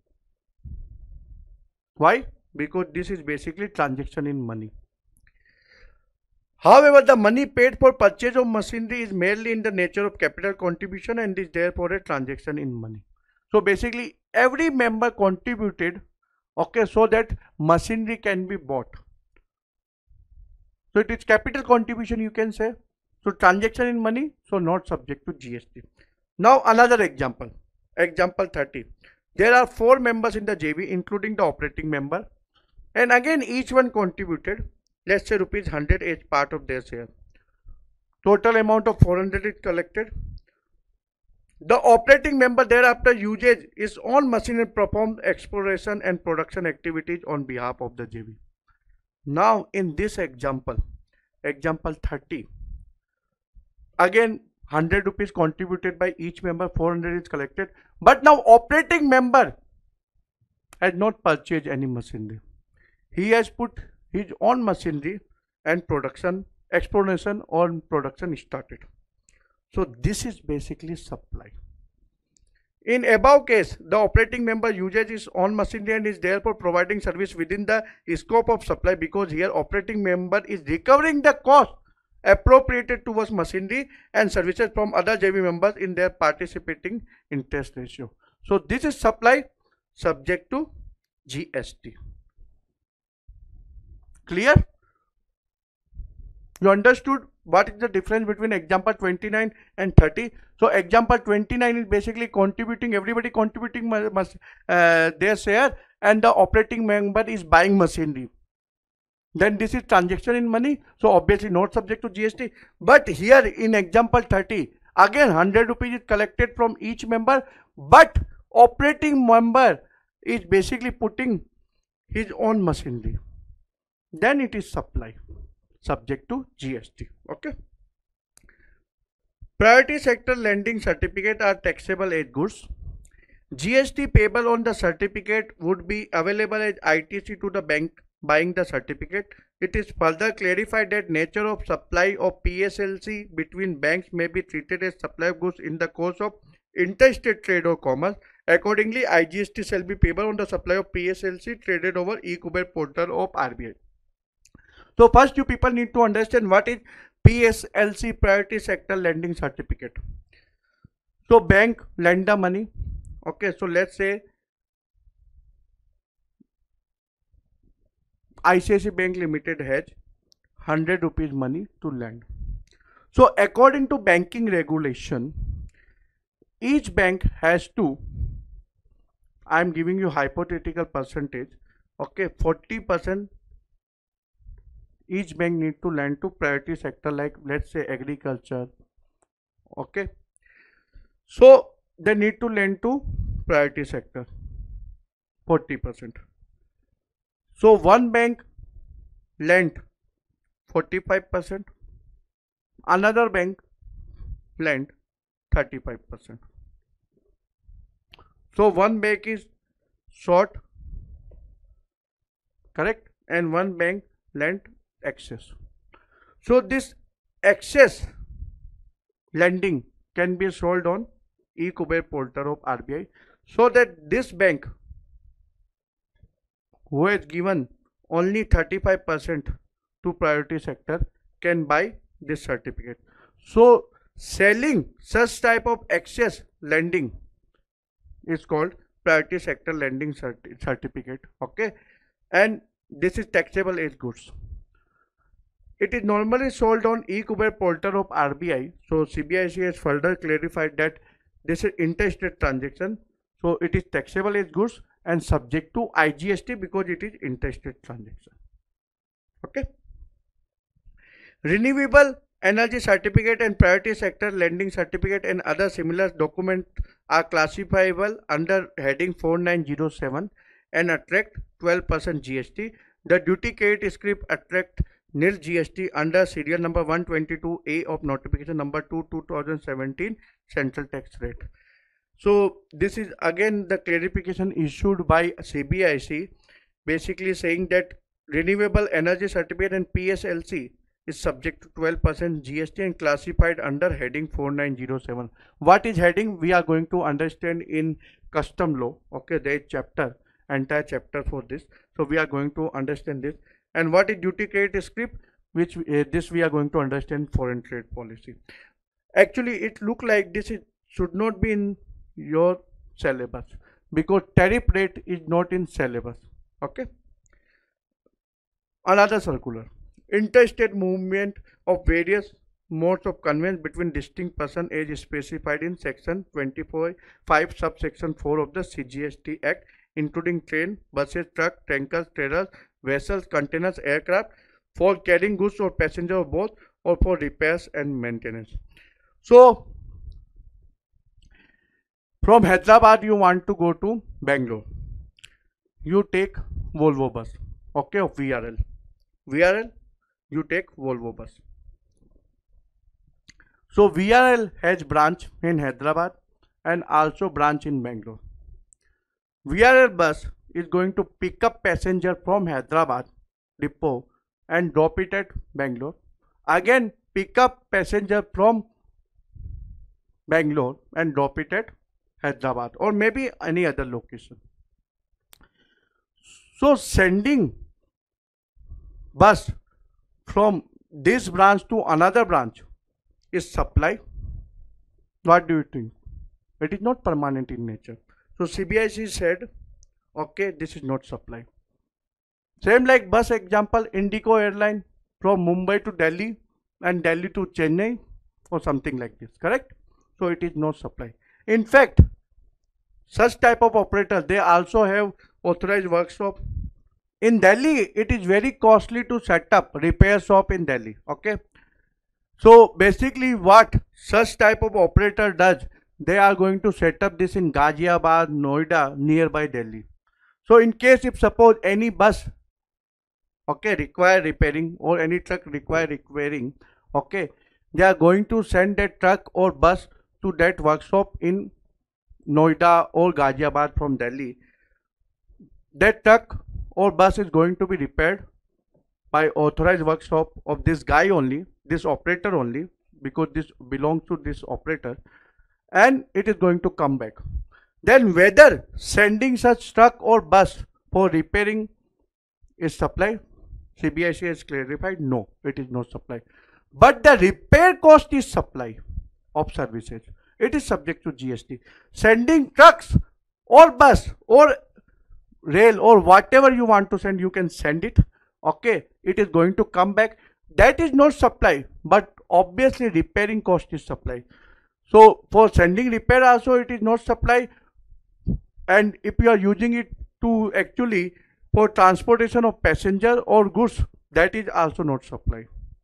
Why? Because this is basically transaction in money. However, the money paid for purchase of machinery is merely in the nature of capital contribution and is therefore a transaction in money. So basically every member contributed, okay, so that machinery can be bought. So it is capital contribution, you can say. So transaction in money, so not subject to G S T. Now another example, example thirty. There are four members in the J V, including the operating member, and again each one contributed, let's say rupees one hundred as part of their share. Total amount of four hundred is collected. The operating member thereafter uses his own machine and performs exploration and production activities on behalf of the J V. Now in this example, example thirty, again one hundred rupees contributed by each member, four hundred is collected, but now operating member has not purchased any machinery. He has put his own machinery and production, exploration or production started. So this is basically supply. In above case, the operating member uses his own machinery and is therefore providing service within the scope of supply, because here operating member is recovering the cost appropriated towards machinery and services from other J V members in their participating interest ratio. So this is supply subject to G S T. Clear? You understood what is the difference between example twenty-nine and thirty? So example twenty-nine is basically contributing, everybody contributing uh, their share, and the operating member is buying machinery. Then this is transaction in money, so obviously not subject to G S T. But here in example thirty, again one hundred rupees is collected from each member, but operating member is basically putting his own machinery. Then it is supply subject to G S T. Okay. Priority sector lending certificate are taxable as goods. G S T payable on the certificate would be available as I T C to the bank buying the certificate. It is further clarified that nature of supply of P S L C between banks may be treated as supply of goods in the course of interstate trade or commerce. Accordingly, I G S T shall be payable on the supply of P S L C traded over e-Kuber portal of R B I. So first you people need to understand what is P S L C, priority sector lending certificate. So bank lend the money. Okay, so let's say I C I C I Bank Limited has one hundred rupees money to lend. So according to banking regulation, each bank has to, I am giving you hypothetical percentage, okay, forty percent each bank need to lend to priority sector, like let's say agriculture. Okay, so they need to lend to priority sector forty percent. So one bank lent forty-five percent, another bank lent thirty-five percent. So one bank is short, correct, and one bank lent excess. So this excess lending can be sold on e-Kuber portal of R B I, so that this bank who has given only thirty-five percent to priority sector can buy this certificate. So selling such type of excess lending is called priority sector lending certi certificate. Okay, and this is taxable as goods. It is normally sold on e-Kuber portal of R B I. So C B I C has further clarified that this is interstate transaction. So it is taxable as goods and subject to I G S T because it is interstate transaction. Okay. Renewable energy certificate and priority sector lending certificate and other similar documents are classifiable under heading four nine zero seven and attract twelve percent G S T. The duty credit script attract nil G S T under serial number one twenty-two A of notification number two two thousand seventeen central tax rate. So this is again the clarification issued by C B I C, basically saying that renewable energy certificate and P S L C is subject to twelve percent G S T and classified under heading four nine zero seven. What is heading? We are going to understand in custom law. Okay, there is chapter, entire chapter for this. So we are going to understand this. And what is duty credit script? Which uh, this we are going to understand foreign trade policy. Actually, it look like this is, should not be in your syllabus because tariff rate is not in syllabus. Okay. Another circular. Interstate movement of various modes of conveyance between distinct person as specified in section twenty-four five subsection four of the C G S T Act, including train, buses, truck, tankers, trailers, vessels, containers, aircraft, for carrying goods or passengers both, or for repairs and maintenance. So from Hyderabad you want to go to Bangalore, you take Volvo bus, okay, of V R L. V R L, you take Volvo bus. So V R L has branch in Hyderabad and also branch in Bangalore. V R L bus is going to pick up passenger from Hyderabad depot and drop it at Bangalore. Again pick up passenger from Bangalore and drop it at Hyderabad or maybe any other location. So sending bus from this branch to another branch is supply. What do you think? It is not permanent in nature. So C B I C said, okay, this is not supply. Same like bus example, Indigo airline from Mumbai to Delhi and Delhi to Chennai or something like this, correct? So it is not supply. In fact, such type of operator, they also have authorized workshop. In Delhi, it is very costly to set up repair shop in Delhi, okay? So basically what such type of operator does, they are going to set up this in Ghaziabad, Noida, nearby Delhi. So in case if suppose any bus, okay, require repairing or any truck require repairing, okay, they are going to send that truck or bus to that workshop in Noida or Ghaziabad from Delhi. That truck or bus is going to be repaired by authorized workshop of this guy only, this operator only, because this belongs to this operator, and it is going to come back. Then whether sending such truck or bus for repairing is supply, C B I C has clarified, no, it is not supply. But the repair cost is supply of services. It is subject to G S T. Sending trucks or bus or rail or whatever you want to send, you can send it, okay, it is going to come back. That is not supply, but obviously repairing cost is supply. So for sending repair also it is not supply, and if you are using it to actually for transportation of passenger or goods, that is also not supply.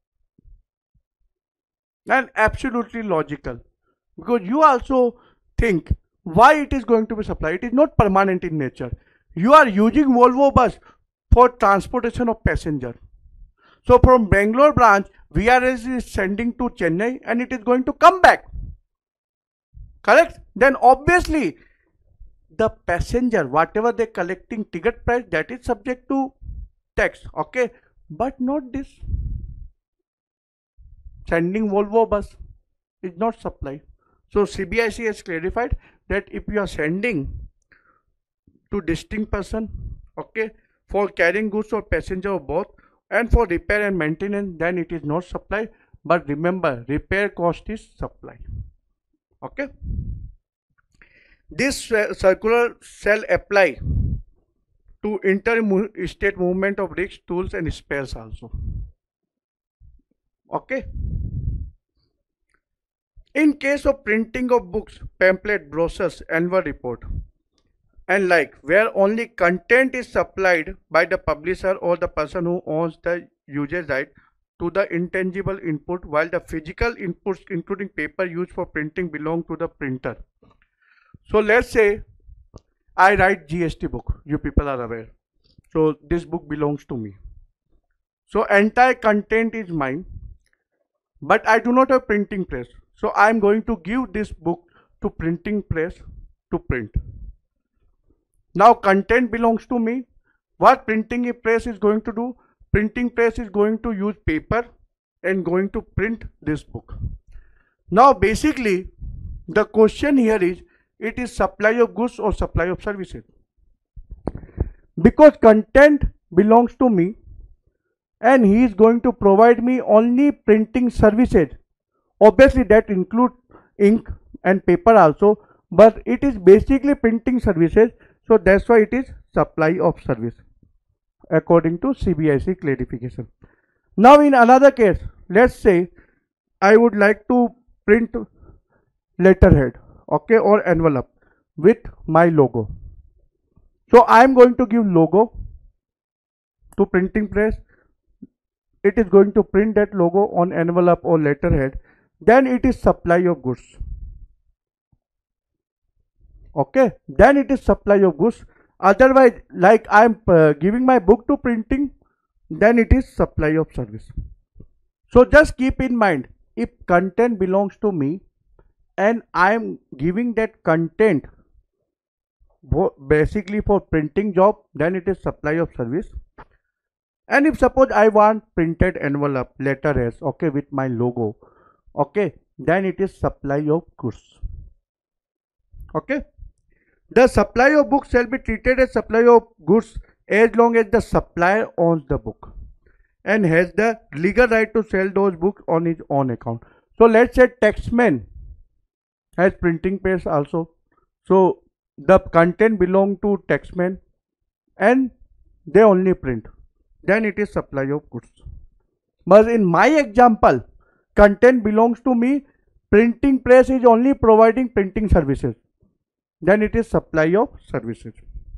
And absolutely logical, because you also think why it is going to be supply. It is not permanent in nature. You are using Volvo bus for transportation of passenger. So from Bangalore branch, V R S is sending to Chennai and it is going to come back. Correct? Then obviously the passenger, whatever they collecting ticket price, that is subject to tax. Okay. but not this. Sending Volvo bus is not supply. So C B I C has clarified that if you are sending to distinct person, okay, for carrying goods or passenger or both, and for repair and maintenance, then it is not supply. But remember, repair cost is supply. Okay. This circular shall apply to inter-state movement of rigs, tools and spares also. Okay. In case of printing of books, pamphlet, brochures, annual report, and like, where only content is supplied by the publisher or the person who owns the usage right to the intangible input, while the physical inputs including paper used for printing belong to the printer. So let's say I write G S T book, you people are aware. So this book belongs to me. So entire content is mine, but I do not have printing press. So I am going to give this book to printing press to print. Now content belongs to me. What printing press is going to do? Printing press is going to use paper and going to print this book. Now basically the question here is, it is supply of goods or supply of services? Because content belongs to me and he is going to provide me only printing services. Obviously that includes ink and paper also, but it is basically printing services. So that's why it is supply of service according to C B I C clarification. Now in another case, let's say I would like to print letterhead, okay, or envelope with my logo. So I am going to give logo to printing press. It is going to print that logo on envelope or letterhead. Then it is supply of goods. Okay, then it is supply of goods. Otherwise, like I am uh, giving my book to printing, then it is supply of service. So just keep in mind, if content belongs to me and I am giving that content basically for printing job, then it is supply of service. And if suppose I want printed envelope, letterheads, okay, with my logo, okay, then it is supply of goods. Okay. The supply of books shall be treated as supply of goods as long as the supplier owns the book and has the legal right to sell those books on his own account. So let's say taxman has printing press also. So the content belong to taxman and they only print. Then it is supply of goods. But in my example, content belongs to me, printing press is only providing printing services. Then it is supply of services.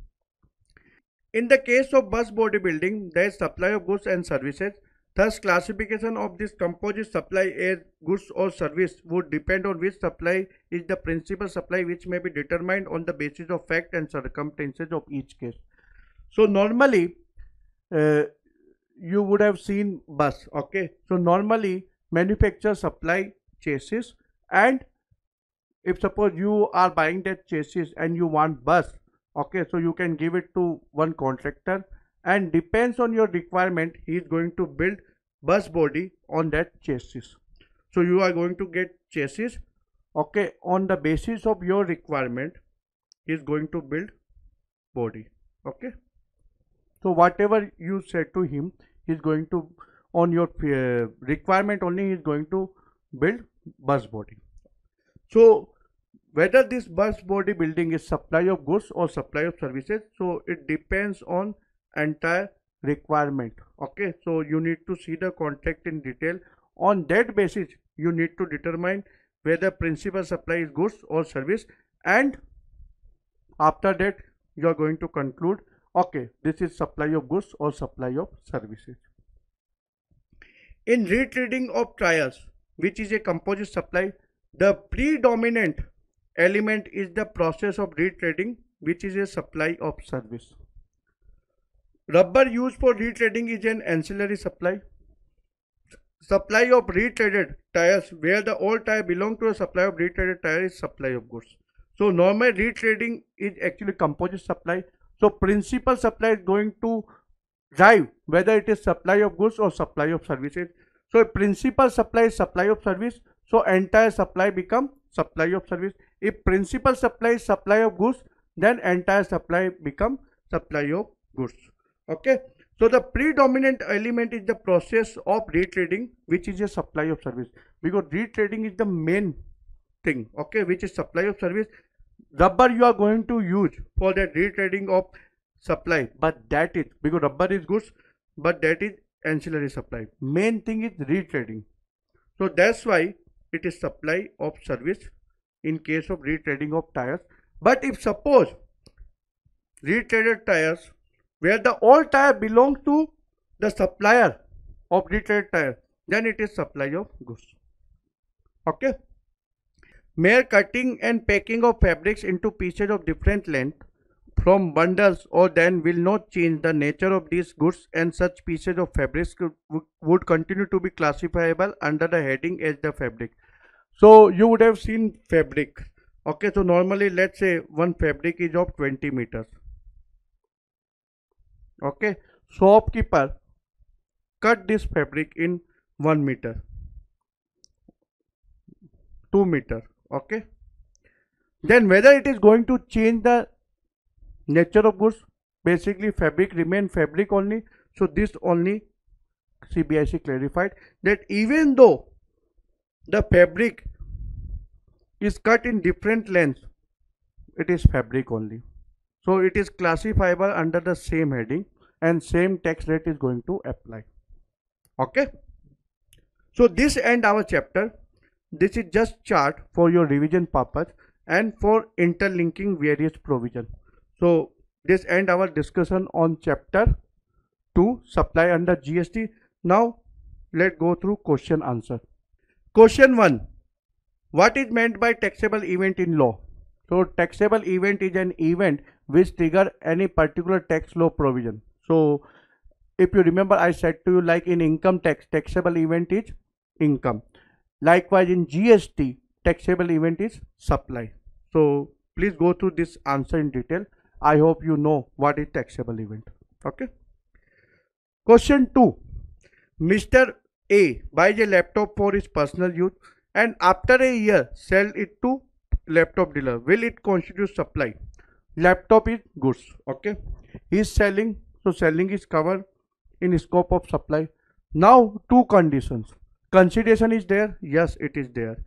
In the case of bus bodybuilding, there is supply of goods and services. Thus, classification of this composite supply as goods or service would depend on which supply is the principal supply, which may be determined on the basis of fact and circumstances of each case. So normally, uh, you would have seen bus, okay. So normally, manufacturers supply chassis, and if suppose you are buying that chassis and you want bus, okay, so you can give it to one contractor, and depends on your requirement, he is going to build bus body on that chassis. So you are going to get chassis, okay, on the basis of your requirement, he is going to build body, okay. So whatever you said to him, he is going to, on your uh, requirement only, he is going to build bus body. So whether this bus body building is supply of goods or supply of services, so it depends on entire requirement, okay. So you need to see the contract in detail. On that basis, you need to determine whether principal supply is goods or service, and after that you are going to conclude, okay, this is supply of goods or supply of services. In retrading of trials, which is a composite supply, the predominant element is the process of retrading, which is a supply of service. Rubber used for retrading is an ancillary supply. Supply of retraded tires, where the old tire belong to a supply of retraded tire, is supply of goods. So normal retrading is actually composite supply. So principal supply is going to drive whether it is supply of goods or supply of services. So if principal supply is supply of service, so entire supply become supply of service. If principal supply is supply of goods, then entire supply become supply of goods. Okay. So the predominant element is the process of retrading, which is a supply of service, because retrading is the main thing, okay, which is supply of service. Rubber you are going to use for that retrading of supply, but that is because rubber is goods, but that is ancillary supply. Main thing is retrading. So that's why it is supply of service in case of retrading of tires. But if suppose retraded tires where the old tire belongs to the supplier of retraded tire, then it is supply of goods. Okay. Mere cutting and packing of fabrics into pieces of different length from bundles or then will not change the nature of these goods, and such pieces of fabrics would continue to be classifiable under the heading as the fabric. So you would have seen fabric. Okay, so normally let's say one fabric is of twenty meters. Okay, shopkeeper cut this fabric in one meter, two meter. Okay, then whether it is going to change the nature of goods, basically fabric remain fabric only. So this only C B I C clarified that even though the fabric is cut in different lengths, it is fabric only. So it is classifiable under the same heading and same tax rate is going to apply. Okay. So this end our chapter. This is just chart for your revision purpose and for interlinking various provisions. So this end our discussion on chapter two, supply under G S T. Now let's go through question answer. Question one. What is meant by taxable event in law? So taxable event is an event which trigger any particular tax law provision. So if you remember, I said to you, like in income tax, taxable event is income. Likewise in G S T, taxable event is supply. So please go through this answer in detail. I hope you know what is taxable event. Okay. Question two. Mister A buys a laptop for his personal use and after a year sell it to laptop dealer. Will it constitute supply? Laptop is goods. Okay. He is selling. So selling is covered in scope of supply. Now two conditions. Consideration is there? Yes, it is there.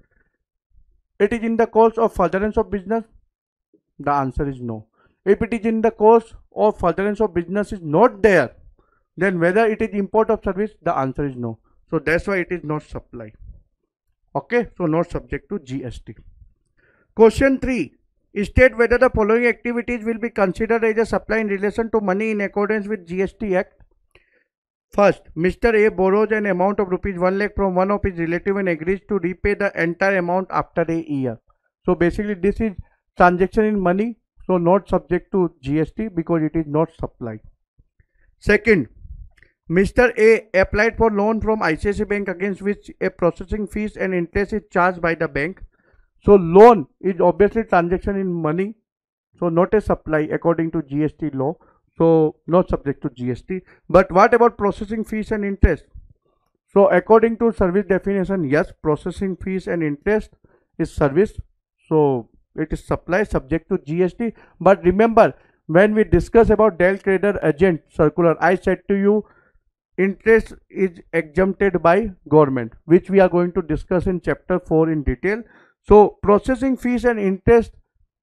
It is in the course of furtherance of business? The answer is no. If it is in the course of furtherance of business is not there, then whether it is import of service, the answer is no. So that's why it is not supply. Okay, so not subject to G S T. Question three. State whether the following activities will be considered as a supply in relation to money in accordance with G S T Act. First, Mister A borrows an amount of rupees one lakh from one of his relatives and agrees to repay the entire amount after a year. So basically this is transaction in money, so not subject to G S T because it is not supply. Second, Mister A applied for loan from I C I C I Bank against which a processing fees and interest is charged by the bank. So loan is obviously transaction in money, so not a supply according to G S T law. So not subject to G S T. But what about processing fees and interest? So according to service definition, yes, processing fees and interest is service. So it is supply subject to G S T. But remember, when we discuss about dealt creditor agent circular, I said to you interest is exempted by government, which we are going to discuss in chapter four in detail. So processing fees and interest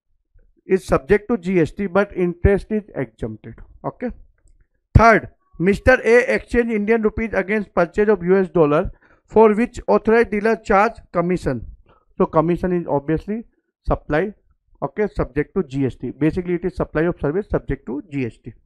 is subject to G S T, but interest is exempted. Okay. Third, Mister A exchange Indian rupees against purchase of U S dollar for which authorized dealer charge commission. So commission is obviously supply. Okay, subject to G S T. Basically, it is supply of service subject to G S T.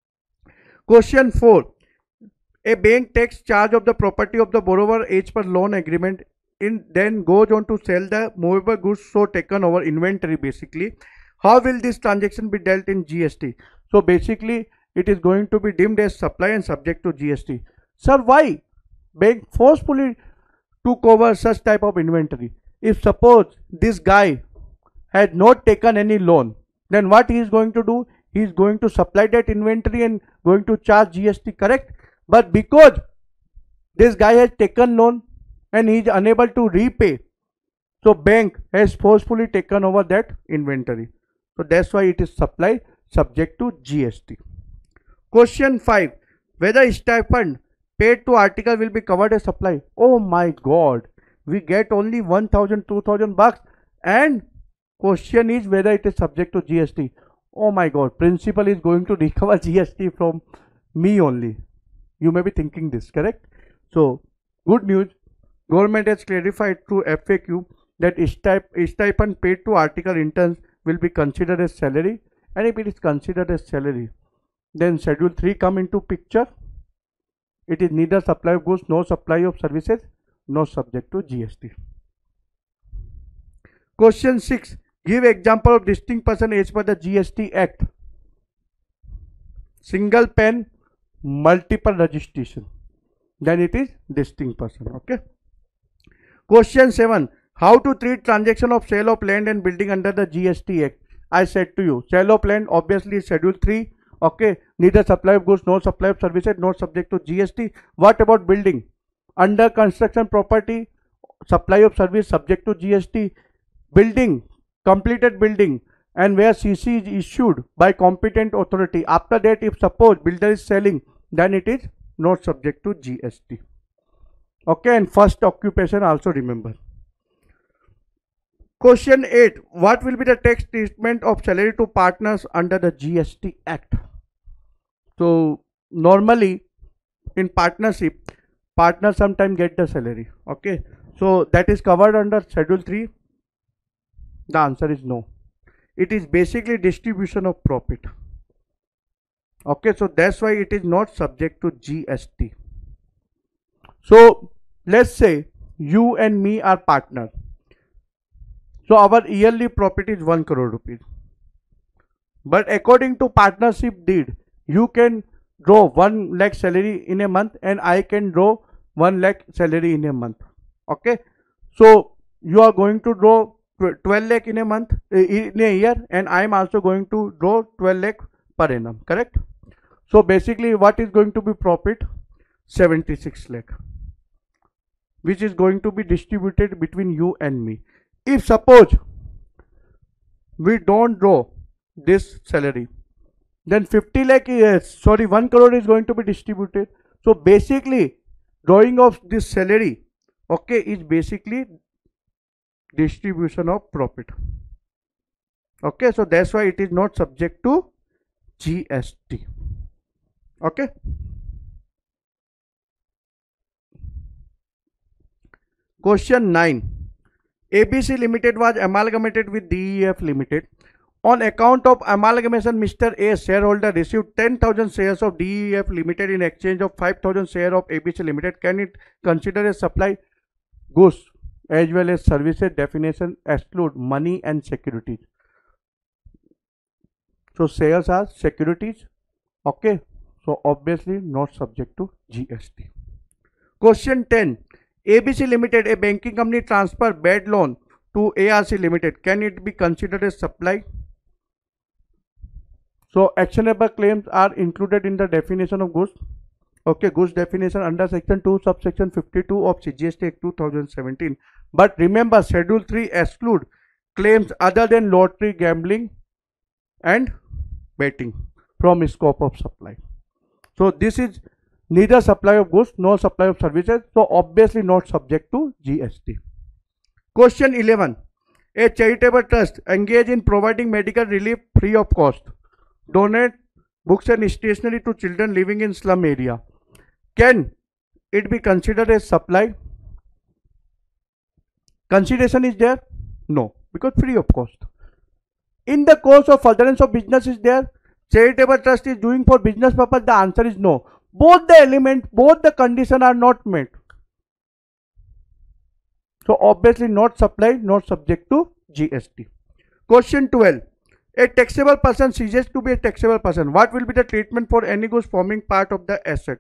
Question four. A bank takes charge of the property of the borrower as per loan agreement, in then goes on to sell the movable goods so taken over inventory basically. How will this transaction be dealt in G S T? So basically it is going to be deemed as supply and subject to G S T. Sir, why? Bank forcefully took over such type of inventory. If suppose this guy had not taken any loan, then what he is going to do? he is going to supply that inventory and going to charge G S T, correct? But because this guy has taken loan and he is unable to repay, so bank has forcefully taken over that inventory. So that's why it is supply subject to G S T. Question five. Whether stipend paid to article will be covered as supply. Oh my god. We get only one thousand, two thousand bucks, and question is whether it is subject to G S T. Oh my god. Principal is going to recover G S T from me only. You may be thinking this, correct? So good news. Government has clarified through F A Q that stipend paid to article interns will be considered as salary, and if it is considered as salary, then schedule three come into picture. It is neither supply of goods nor supply of services, nor subject to G S T. Question six. Give example of distinct person as per the G S T Act. Single pen, multiple registration, then it is distinct person. Okay. Question seven. How to treat transaction of sale of land and building under the G S T Act? I said to you, sale of land obviously schedule three. Okay, neither supply of goods nor supply of services, not subject to G S T. What about building? Under construction property, supply of service subject to G S T. Building, completed building, and where C C is issued by competent authority. After that, if suppose builder is selling, then it is not subject to G S T. Okay, and first occupation also remember. Question eight. What will be the tax treatment of salary to partners under the G S T Act? So normally in partnership, partners sometimes get the salary. Okay, so that is covered under schedule three. The answer is no. It is basically distribution of profit. Okay, so that's why it is not subject to G S T. So let's say you and me are partners. So our yearly profit is one crore rupees. But according to partnership deed, you can draw one lakh salary in a month and I can draw one lakh salary in a month. Okay. So you are going to draw twelve lakh in a month, in a year, and I am also going to draw twelve lakh per annum. Correct. So basically what is going to be profit? seventy-six lakh, which is going to be distributed between you and me. If suppose we don't draw this salary, then fifty lakh is, sorry, one crore is going to be distributed. So basically drawing of this salary, okay, is basically distribution of profit. Okay, so that's why it is not subject to G S T. Okay. Question nine. A B C Limited was amalgamated with D E F Limited. On account of amalgamation, Mister A shareholder received ten thousand shares of D E F Limited in exchange of five thousand shares of A B C Limited. Can it consider as supply? Goods as well as services. Definition exclude money and securities. So shares are securities. Okay. So obviously not subject to G S T. Question ten. A B C Limited, a banking company, transfer bad loan to A R C Limited. Can it be considered as supply? So actionable claims are included in the definition of goods. Okay, goods definition under section two subsection fifty-two of C G S T Act two thousand seventeen. But remember, schedule three exclude claims other than lottery, gambling and betting from scope of supply. So this is neither supply of goods nor supply of services, so obviously not subject to G S T. Question eleven. A charitable trust engaged in providing medical relief free of cost. Donate books and stationery to children living in slum area. Can it be considered as supply? Consideration is there? No, because free of cost. In the course of furtherance of business is there? Charitable trust is doing for business purpose? The answer is no. Both the elements, both the conditions are not met. So obviously not supply, not subject to G S T. Question twelve. A taxable person ceases to be a taxable person. What will be the treatment for any goods forming part of the asset?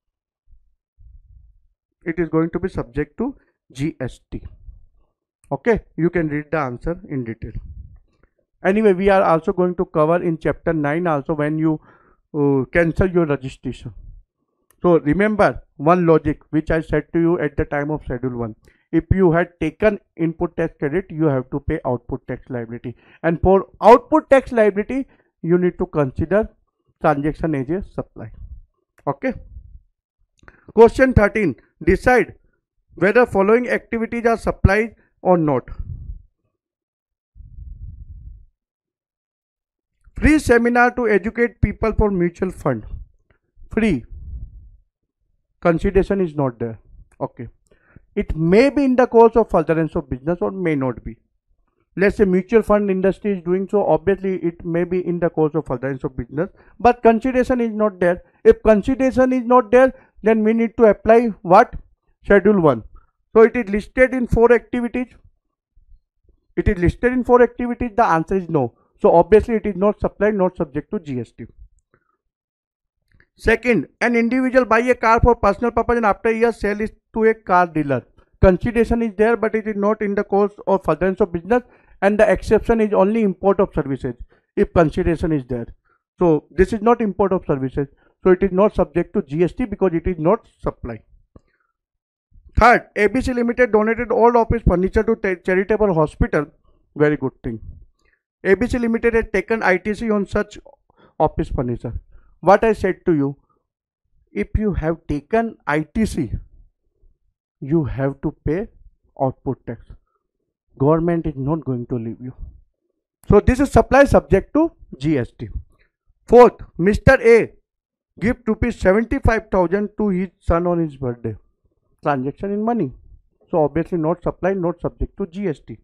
It is going to be subject to G S T. Okay, you can read the answer in detail. Anyway, we are also going to cover in chapter nine also when you uh, cancel your registration. So remember one logic which I said to you at the time of schedule one. If you had taken input tax credit, you have to pay output tax liability, and for output tax liability you need to consider transaction as a supply. Okay. Question thirteen. Decide whether following activities are supplies or not. Free seminar to educate people for mutual fund. Free. Consideration is not there. Okay. It may be in the course of furtherance of business or may not be. Let's say mutual fund industry is doing so, obviously it may be in the course of furtherance of business, but consideration is not there. If consideration is not there, then we need to apply what? Schedule one. So it is listed in four activities. It is listed in four activities. The answer is no. So obviously it is not supply, not subject to G S T. Second, an individual buy a car for personal purpose and after a year sell it to a car dealer. Consideration is there, but it is not in the course of furtherance of business, and the exception is only import of services if consideration is there. So this is not import of services, so it is not subject to G S T because it is not supply. Third, A B C Limited donated all office furniture to charitable hospital. Very good thing. A B C Limited has taken I T C on such office furniture. What I said to you, if you have taken I T C, you have to pay output tax. Government is not going to leave you. So this is supply subject to G S T. Fourth, Mister A give rupees seventy-five thousand to his son on his birthday. Transaction in money. So obviously not supply, not subject to G S T.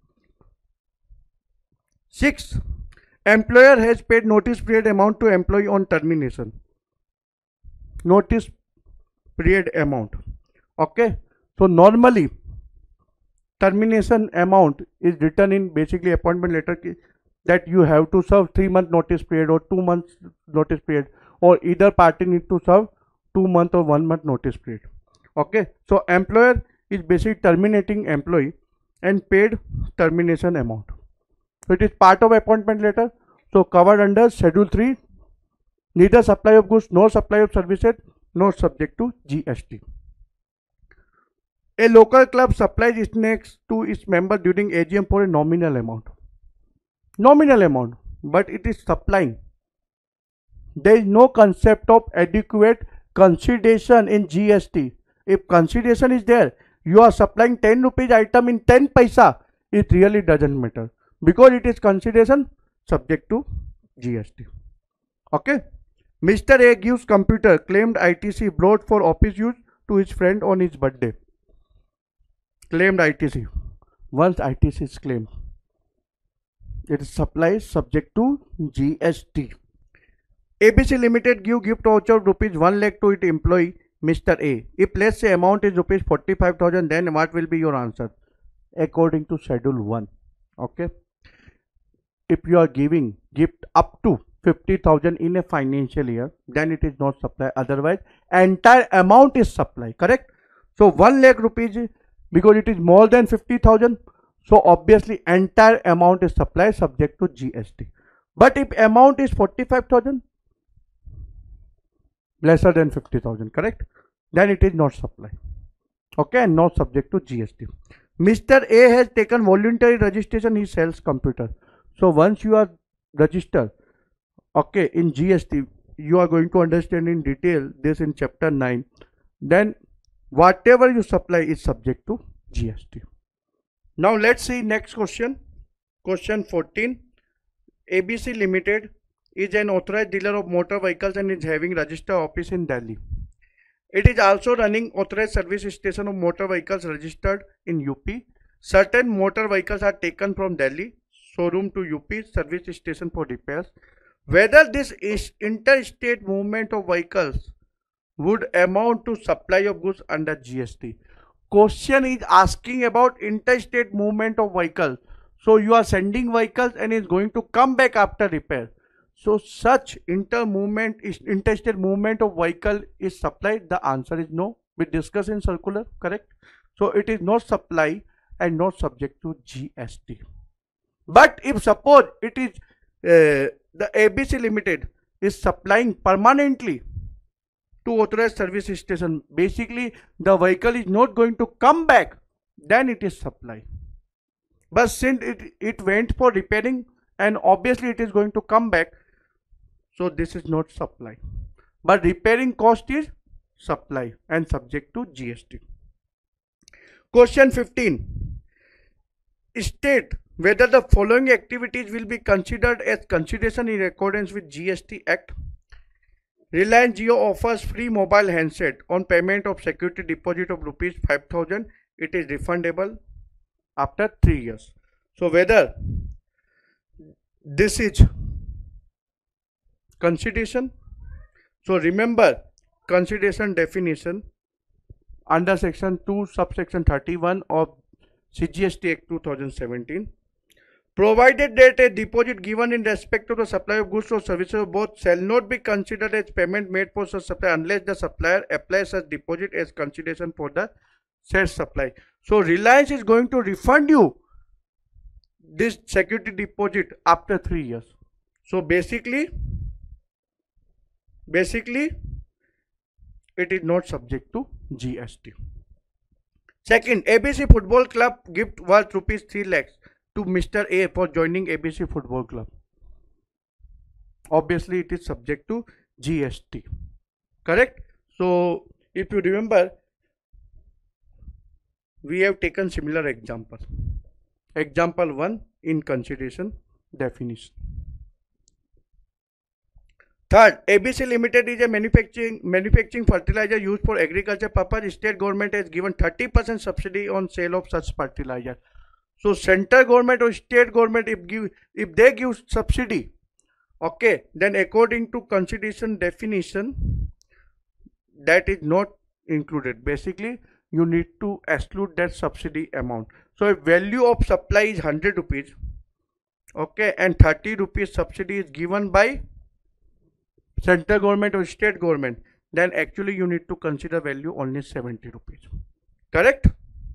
Six, employer has paid notice period amount to employee on termination. Notice period amount. Okay. So normally termination amount is written in basically appointment letter that you have to serve three month notice period or two months notice period, or either party need to serve two month or one month notice period. Okay. So employer is basically terminating employee and paid termination amount. So it is part of appointment letter. So covered under schedule three, neither supply of goods nor supply of services, not subject to G S T. A local club supplies snacks to its member during A G M for a nominal amount. Nominal amount, but it is supplying. There is no concept of adequate consideration in G S T. If consideration is there, you are supplying ten rupees item in ten paisa, it really doesn't matter because it is consideration subject to G S T. Okay. Mister A gives computer claimed I T C brought for office use to his friend on his birthday. Claimed I T C. Once I T C is claimed, it is supply subject to G S T. A B C Limited give gift voucher rupees one lakh to its employee Mister A. If let's say amount is rupees forty-five thousand, then what will be your answer? According to schedule one. Okay. If you are giving gift up to fifty thousand in a financial year, then it is not supply. Otherwise, entire amount is supply. Correct? So one lakh rupees, because it is more than fifty thousand. So obviously entire amount is supply subject to G S T. But if amount is forty-five thousand, lesser than fifty thousand, correct? Then it is not supply. Okay, and not subject to G S T. Mister A has taken voluntary registration, he sells computer. So once you are registered, okay, in G S T, you are going to understand in detail this in chapter nine. Then whatever you supply is subject to G S T. Now let's see next question. Question fourteen. A B C Limited is an authorized dealer of motor vehicles and is having registered office in Delhi. It is also running authorized service station of motor vehicles registered in U P. Certain motor vehicles are taken from Delhi showroom to U P service station for repairs. Whether this is interstate movement of vehicles would amount to supply of goods under G S T. Question is asking about interstate movement of vehicles. So you are sending vehicles and is going to come back after repair. So such inter movement is interstate movement of vehicle is supplied. The answer is no. We discuss in circular, correct? So it is not supply and not subject to G S T. But if suppose it is uh, the A B C Limited is supplying permanently to authorized service station, basically the vehicle is not going to come back, then it is supply. But since it, it went for repairing and obviously it is going to come back, so this is not supply. But repairing cost is supply and subject to G S T. Question fifteen. State whether the following activities will be considered as consideration in accordance with G S T Act. Reliance Jio offers free mobile handset on payment of security deposit of rupees five thousand. It is refundable after three years. So whether this is consideration. So remember consideration definition under section two subsection thirty-one of C G S T Act two thousand seventeen. Provided that a deposit given in respect of the supply of goods or services of both shall not be considered as payment made for such supply unless the supplier applies such deposit as consideration for the said supply. So Reliance is going to refund you this security deposit after three years. So basically, basically it is not subject to G S T. Second, A B C Football Club gift worth rupees three lakhs to Mister A for joining A B C Football Club. Obviously, it is subject to G S T. Correct? So, if you remember, we have taken similar example. Example one in consideration definition. Third, A B C Limited is a manufacturing manufacturing fertilizer used for agriculture purpose. State government has given thirty percent subsidy on sale of such fertilizer. So central government or state government, if give if they give subsidy, okay, then according to consideration definition, that is not included. Basically, you need to exclude that subsidy amount. So if value of supply is one hundred rupees, okay, and thirty rupees subsidy is given by central government or state government, then actually you need to consider value only seventy rupees. Correct?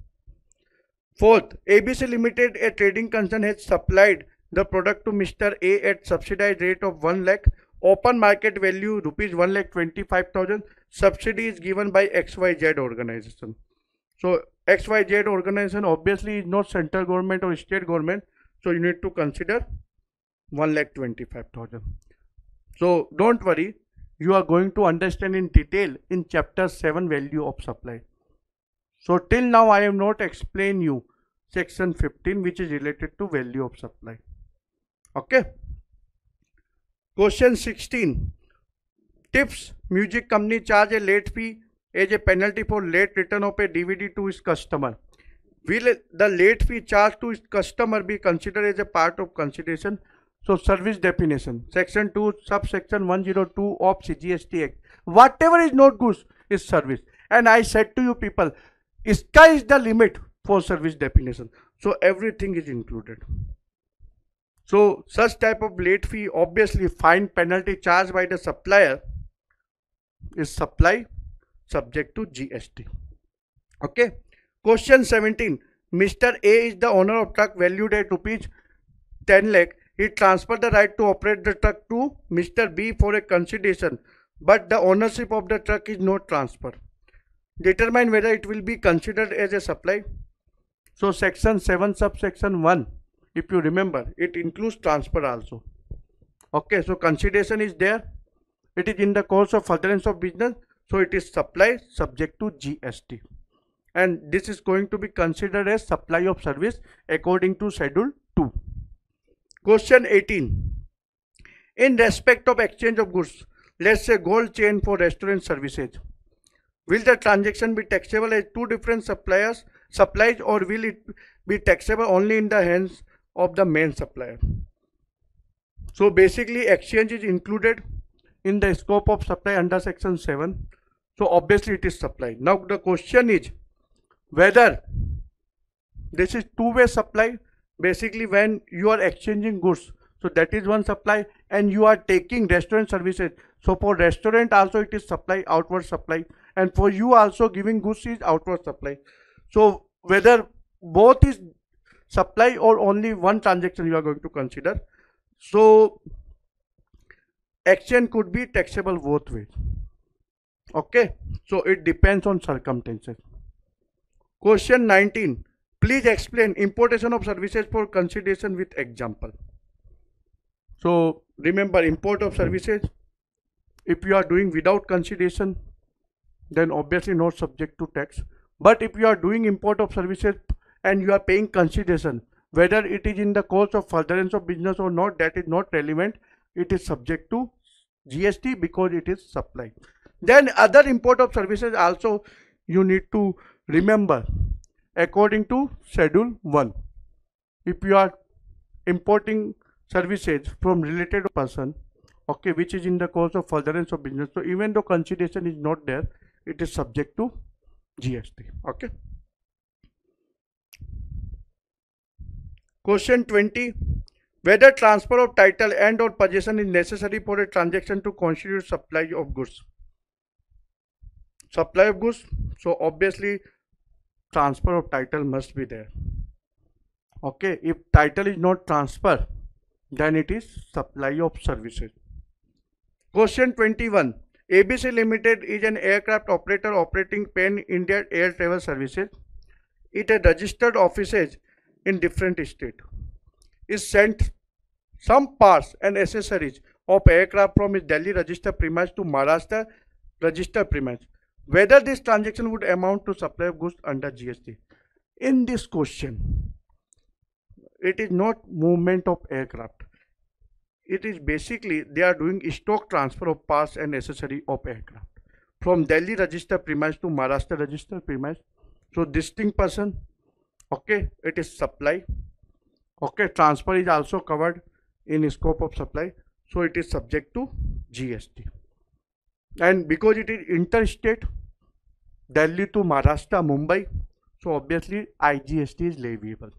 Fourth, A B C Limited, a trading concern, has supplied the product to Mister A at subsidized rate of one lakh. Open market value rupees one lakh twenty-five thousand. Subsidy is given by X Y Z organization. So X Y Z organization obviously is not central government or state government. So you need to consider one lakh twenty-five thousand. So don't worry, you are going to understand in detail in chapter seven value of supply. So till now I have not explained you section fifteen, which is related to value of supply. Okay. Question sixteen. Tips: music company charge a late fee as a penalty for late return of a D V D to its customer. Will the late fee charged to its customer be considered as a part of consideration? So service definition, section two subsection one oh two of C G S T Act. Whatever is not goods is service. And I said to you people, sky is the limit for service definition. So everything is included. So such type of late fee, obviously fine, penalty charged by the supplier is supply subject to G S T. Okay. Question seventeen. Mister A is the owner of truck valued at rupees ten lakh. He transferred the right to operate the truck to Mister B for a consideration, but the ownership of the truck is not transferred. Determine whether it will be considered as a supply. So section seven subsection one, if you remember, it includes transfer also. Okay, so consideration is there. It is in the course of furtherance of business, so it is supply subject to G S T. And this is going to be considered as supply of service according to schedule two. Question eighteen. In respect of exchange of goods, let's say gold chain for restaurant services, will the transaction be taxable as two different suppliers supplies, or will it be taxable only in the hands of the main supplier? So basically exchange is included in the scope of supply under section seven. So obviously it is supply. Now the question is whether this is two-way supply. Basically when you are exchanging goods, so that is one supply, and you are taking restaurant services. So for restaurant also it is supply, outward supply, and for you also giving goods is outward supply. So whether both is supply or only one transaction you are going to consider. So exchange could be taxable both ways. Okay, so it depends on circumstances. Question nineteen. Please explain importation of services for consideration with example. So remember, import of services, if you are doing without consideration, then obviously not subject to tax. But if you are doing import of services and you are paying consideration, whether it is in the course of furtherance of business or not, that is not relevant. It is subject to G S T because it is supply. Then other import of services also you need to remember according to schedule one. If you are importing services from related person, okay, which is in the course of furtherance of business, so even though consideration is not there, it is subject to G S T. Okay. Question twenty. Whether transfer of title and or possession is necessary for a transaction to constitute supply of goods. Supply of goods, so obviously transfer of title must be there. Okay, if title is not transferred, then it is supply of services. Question twenty-one. A B C Limited is an aircraft operator operating Pan India Air Travel Services. It has registered offices in different states. It sent some parts and accessories of aircraft from its Delhi registered premise to Maharashtra registered premise. Whether this transaction would amount to supply of goods under G S T. In this question, it is not movement of aircraft. It is basically they are doing stock transfer of parts and accessory of aircraft from Delhi registered premise to Maharashtra registered premise. So distinct person, okay, it is supply. Okay, transfer is also covered in scope of supply, so it is subject to G S T. And because it is interstate, Delhi to Maharashtra, Mumbai, so obviously I G S T is leviable.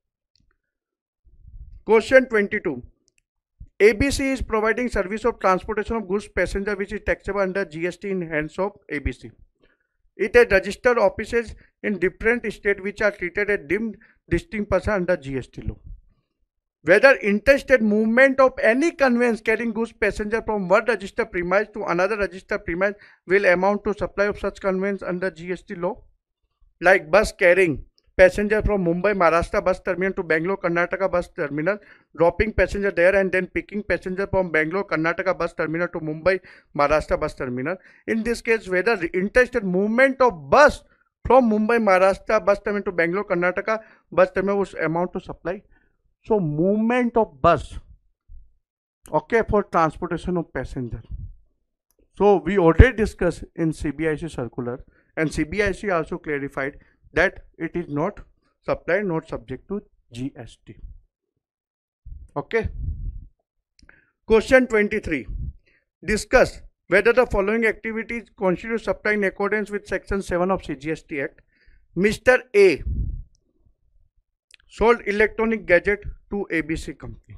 Question twenty-two. A B C is providing service of transportation of goods passenger which is taxable under G S T in hands of A B C. It has registered offices in different states which are treated as deemed distinct person under G S T law. Whether interstate movement of any conveyance carrying goods passenger from one registered premise to another registered premise will amount to supply of such conveyance under G S T law. Like bus carrying passenger from Mumbai, Maharashtra bus terminal to Bangalore, Karnataka bus terminal, dropping passenger there and then picking passenger from Bangalore, Karnataka bus terminal to Mumbai, Maharashtra bus terminal. In this case, whether interstate movement of bus from Mumbai, Maharashtra bus terminal to Bangalore, Karnataka bus terminal would amount to supply. So movement of bus, okay, for transportation of passenger. So we already discussed in C B I C circular, and C B I C also clarified that it is not supply, not subject to G S T. Okay. Question twenty-three. Discuss whether the following activities constitute supply in accordance with section seven of C G S T Act. Mister A sold electronic gadget to A B C company.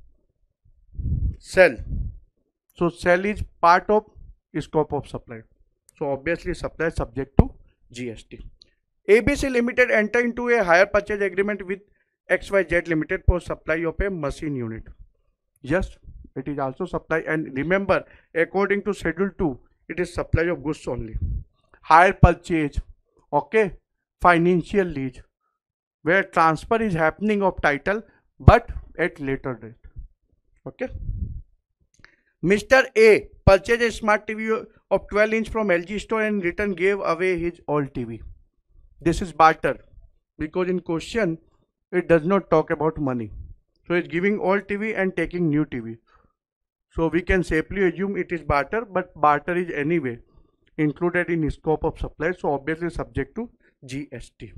Sell. So sell is part of scope of supply. So obviously supply is subject to G S T. A B C Limited enter into a hire purchase agreement with X Y Z Limited for supply of a machine unit. Yes, it is also supply, and remember according to schedule two, it is supply of goods only. Hire purchase, okay, financial lease, where transfer is happening of title but at later date. Okay. Mister A purchased a smart T V of twelve inch from L G store and return gave away his old T V. This is barter because in question it does not talk about money. So it's giving old T V and taking new T V. So we can safely assume it is barter, but barter is anyway included in scope of supply, so obviously subject to G S T.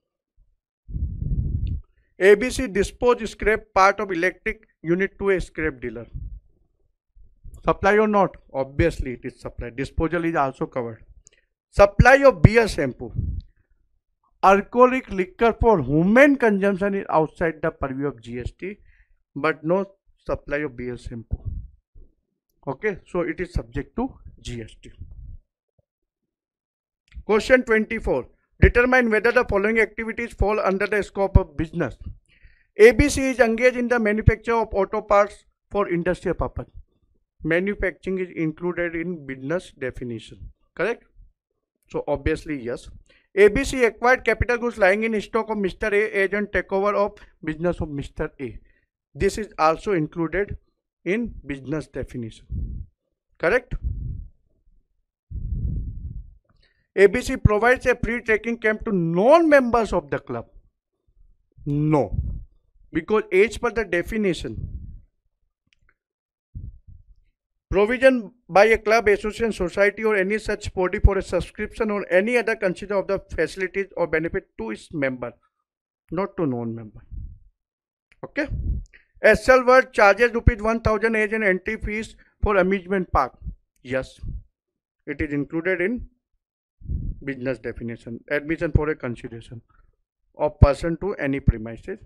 A B C disposed scrap part of electric unit to a scrap dealer. Supply or not? Obviously it is supply. Disposal is also covered. Supply of beer shampoo. Alcoholic liquor for human consumption is outside the purview of G S T, but no supply of beer shampoo. Okay, so it is subject to G S T. Question twenty-four. Determine whether the following activities fall under the scope of business. A B C is engaged in the manufacture of auto parts for industrial purpose. Manufacturing is included in business definition. Correct? So obviously yes. A B C acquired capital goods lying in stock of Mister A agent takeover of business of Mister A. This is also included in business definition. Correct? A B C provides a free trekking camp to non-members of the club. No, because as per the definition, provision by a club, association, society or any such body for a subscription or any other consider of the facilities or benefit to its member, not to non-member. Okay. S L Word charges rupees one thousand as an entry fees for amusement park. Yes, it is included in business definition. Admission for a consideration of person to any premises.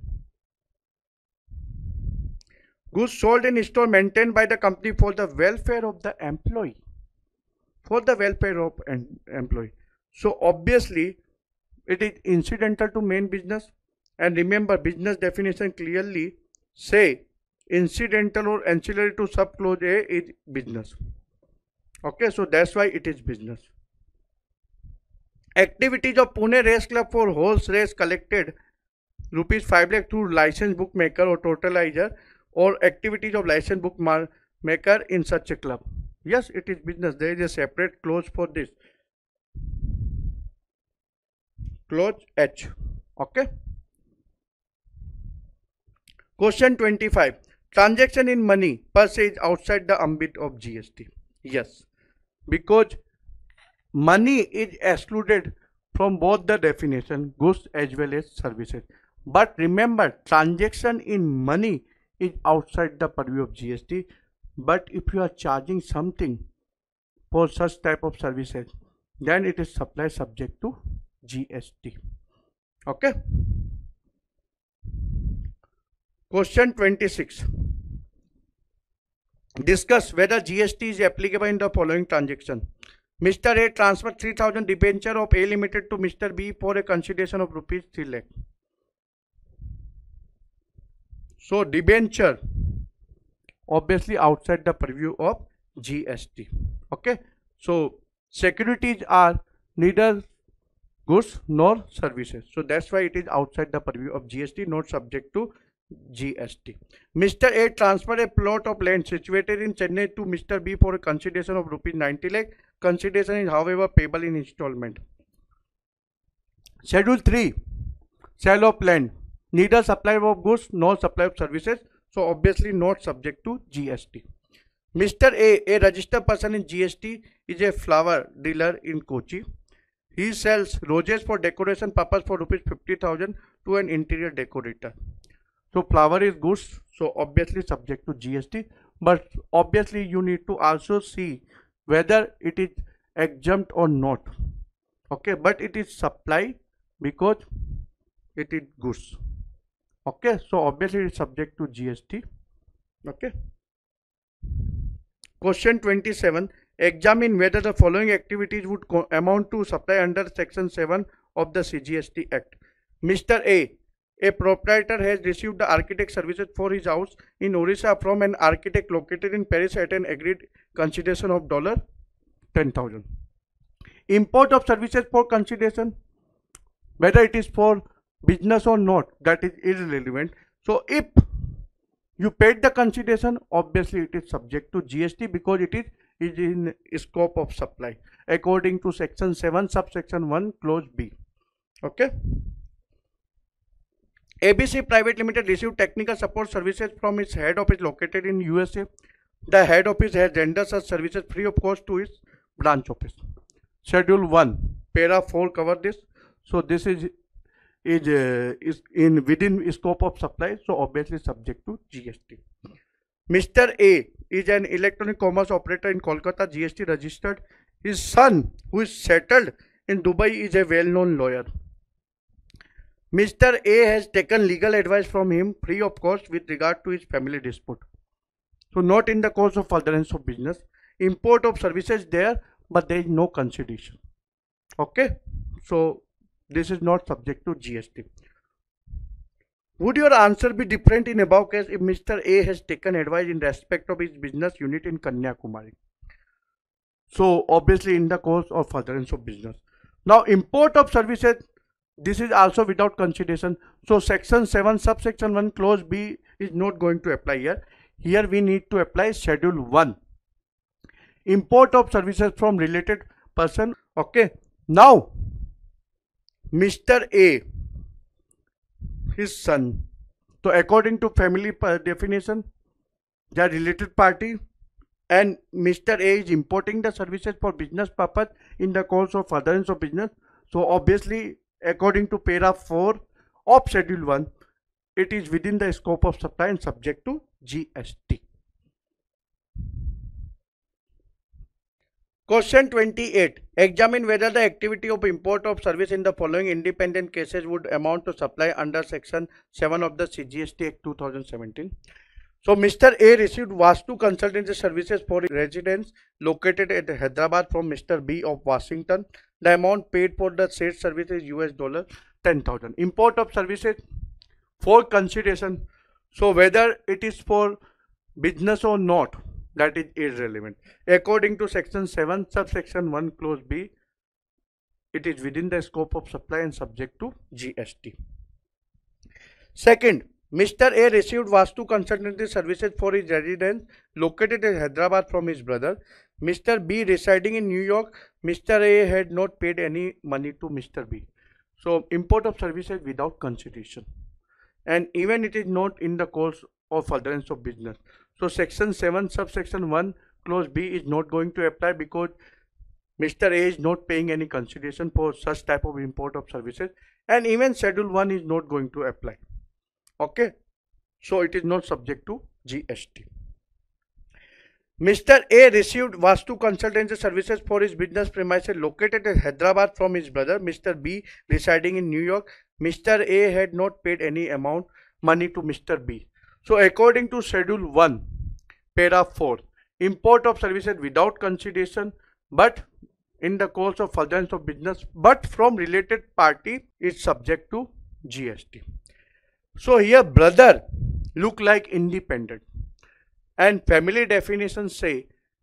Goods sold in store maintained by the company for the welfare of the employee. For the welfare of an employee. So obviously it is incidental to main business. And remember, business definition clearly say incidental or ancillary to sub clause A is business. Okay, so that's why it is business. Activities of Pune Race Club for horse race collected rupees five lakh through license bookmaker or totalizer, or activities of license book maker in such a club. Yes, it is business. There is a separate clause for this. Clause H. Okay. Question twenty-five. Transaction in money per se is outside the ambit of G S T. Yes, because money is excluded from both the definition, goods as well as services. But remember, transaction in money is outside the purview of G S T. But if you are charging something for such type of services, then it is supply subject to G S T. Okay. Question twenty-six. Discuss whether G S T is applicable in the following transaction. Mister A transferred three thousand debenture of A Limited to Mister B for a consideration of rupees three lakh. So debenture obviously outside the purview of G S T. Okay. So securities are neither goods nor services. So that's why it is outside the purview of G S T, not subject to G S T. Mister A transferred a plot of land situated in Chennai to Mister B for a consideration of rupees ninety lakh. Consideration is however payable in installment. Schedule three. Sale of land. Neither supply of goods nor supply of services. So obviously not subject to G S T. Mister A, a registered person in G S T, is a flower dealer in Kochi. He sells roses for decoration purpose for rupees fifty thousand to an interior decorator. So flower is goods, so obviously subject to G S T, but obviously you need to also see whether it is exempt or not. Okay, but it is supply because it is goods. Okay, so obviously it is subject to G S T. Okay. Question twenty-seven. Examine whether the following activities would amount to supply under section seven of the C G S T Act. Mister A, a proprietor has received the architect services for his house in Orissa from an architect located in Paris at an agreed consideration of ten thousand dollars. Import of services for consideration, whether it is for business or not, that is irrelevant. So if you paid the consideration, obviously it is subject to G S T because it is, is in scope of supply according to section seven subsection one clause B. Okay. A B C Private Limited received technical support services from its head office located in U S A. The head office has rendered such services free of cost to its branch office. Schedule one, para four cover this. So this is is uh, is in within scope of supply, so obviously subject to G S T. Mister A is an electronic commerce operator in Kolkata, G S T registered. His son, who is settled in Dubai, is a well-known lawyer. Mister A has taken legal advice from him free of cost with regard to his family dispute. So not in the course of furtherance of business. Import of services there, but there is no consideration. Okay, so this is not subject to G S T. Would your answer be different in above case if Mister A has taken advice in respect of his business unit in Kanyakumari? So obviously in the course of furtherance of business. Now import of services, this is also without consideration. So section seven subsection one clause B is not going to apply here. Here we need to apply schedule one. Import of services from related person. Okay. Now Mister A, his son. So according to family definition, they are related party, and Mister A is importing the services for business purpose in the course of furtherance of business. So obviously according to para four of schedule one, it is within the scope of supply and subject to G S T. Question twenty-eight. Examine whether the activity of import of service in the following independent cases would amount to supply under section seven of the C G S T Act two thousand seventeen. So Mister A received Vastu consultancy services for residence located at Hyderabad from Mister B of Washington. The amount paid for the said service is U S dollar ten thousand. Import of services for consideration. So whether it is for business or not, that is irrelevant. According to section seven subsection one clause B, it is within the scope of supply and subject to G S T. Second, Mister A received Vastu consultancy services for his residence located in Hyderabad from his brother. Mister B residing in New York. Mister A had not paid any money to Mister B. So import of services without consideration, and even it is not in the course of furtherance of business. So section seven subsection one clause B is not going to apply because Mister A is not paying any consideration for such type of import of services, and even schedule one is not going to apply. Okay, so it is not subject to G S T. Mister A received Vastu consultancy services for his business premises located in Hyderabad from his brother, Mister B, residing in New York. Mister A had not paid any amount money to Mister B. So according to schedule one, para four, import of services without consideration but in the course of furtherance of business but from related party is subject to G S T. So here brother look like independent, and family definitions say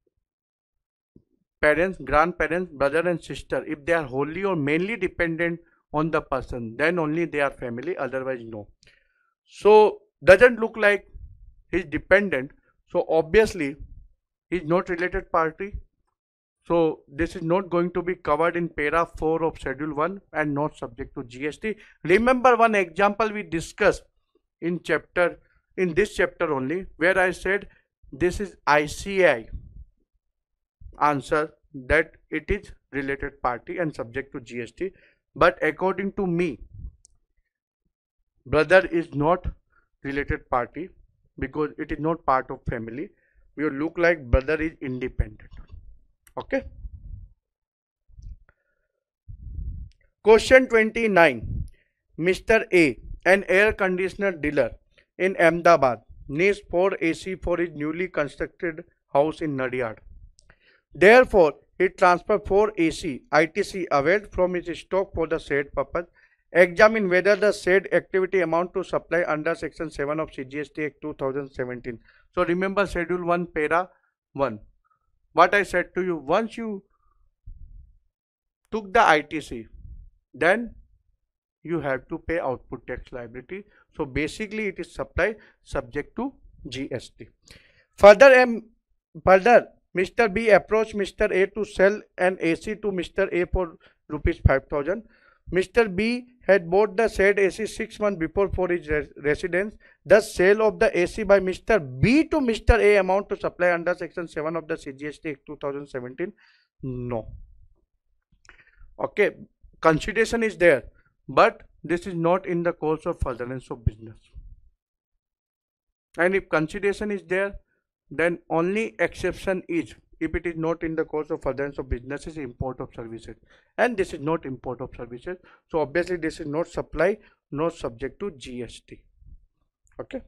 parents, grandparents, brother and sister, if they are wholly or mainly dependent on the person, then only they are family, otherwise no. So doesn't look like he is dependent, so obviously he is not related party. So this is not going to be covered in para four of schedule one and not subject to G S T. Remember one example we discussed in chapter in this chapter only, where I said this is I C I answer, that it is related party and subject to G S T. But according to me, brother is not related party because it is not part of family. We will look like brother is independent. Okay. Question twenty-nine. Mister A, an air conditioner dealer in Ahmedabad, needs four A C for his newly constructed house in Nadiad. Therefore, he transferred four A C I T C availed from his stock for the said purpose. Examine whether the said activity amount to supply under section seven of C G S T Act two thousand seventeen. So remember schedule one para one. What I said to you, once you took the I T C, then you have to pay output tax liability. So basically it is supply subject to G S T. Further, um, further Mister B approached Mister A to sell an A C to Mister A for rupees five thousand. Mister B had bought the said A C six months before for his res residence. Thus, sale of the A C by Mister B to Mister A amount to supply under section seven of the C G S T Act two thousand seventeen? No. Okay, consideration is there, but this is not in the course of furtherance of business. And if consideration is there, then only exception is if it is not in the course of furtherance of business is import of services, and this is not import of services, so obviously this is not supply, not subject to G S T. Okay.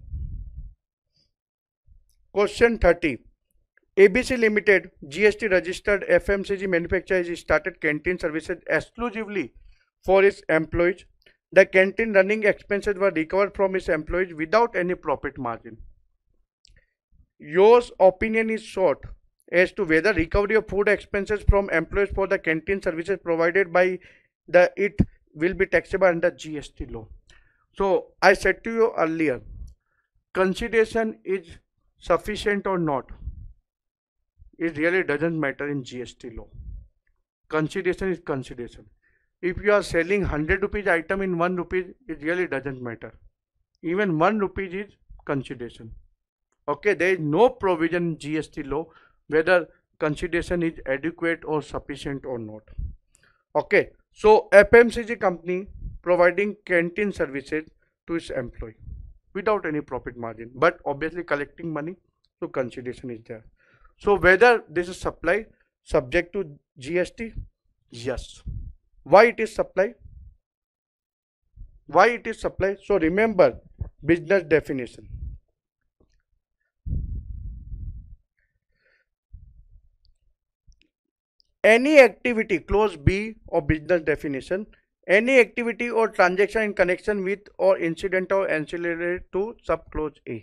Question thirty. A B C Limited, G S T registered F M C G manufacturer, has started canteen services exclusively for its employees. the canteen running expenses were recovered from his employees without any profit margin. Your opinion is short as to whether recovery of food expenses from employees for the canteen services provided by the it will be taxable under G S T law. So I said to you earlier, consideration is sufficient or not, it really doesn't matter in G S T law. Consideration is consideration. If you are selling one hundred rupees item in one rupee, it really doesn't matter. Even one rupee is consideration. Okay, there is no provision in G S T law whether consideration is adequate or sufficient or not. Okay, so F M C G company providing canteen services to its employee without any profit margin, but obviously collecting money, so consideration is there. So whether this is supply subject to G S T? Yes. Why it is supply? Why it is supply? So remember business definition. Any activity, clause B of business definition, any activity or transaction in connection with or incident or ancillary to subclause A.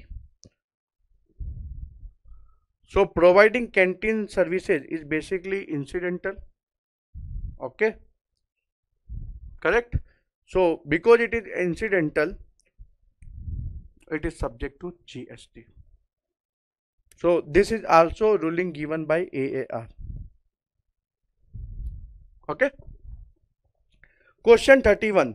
So providing canteen services is basically incidental. Okay, correct? So because it is incidental, it is subject to G S T. So this is also ruling given by A A R. Okay. Question thirty-one.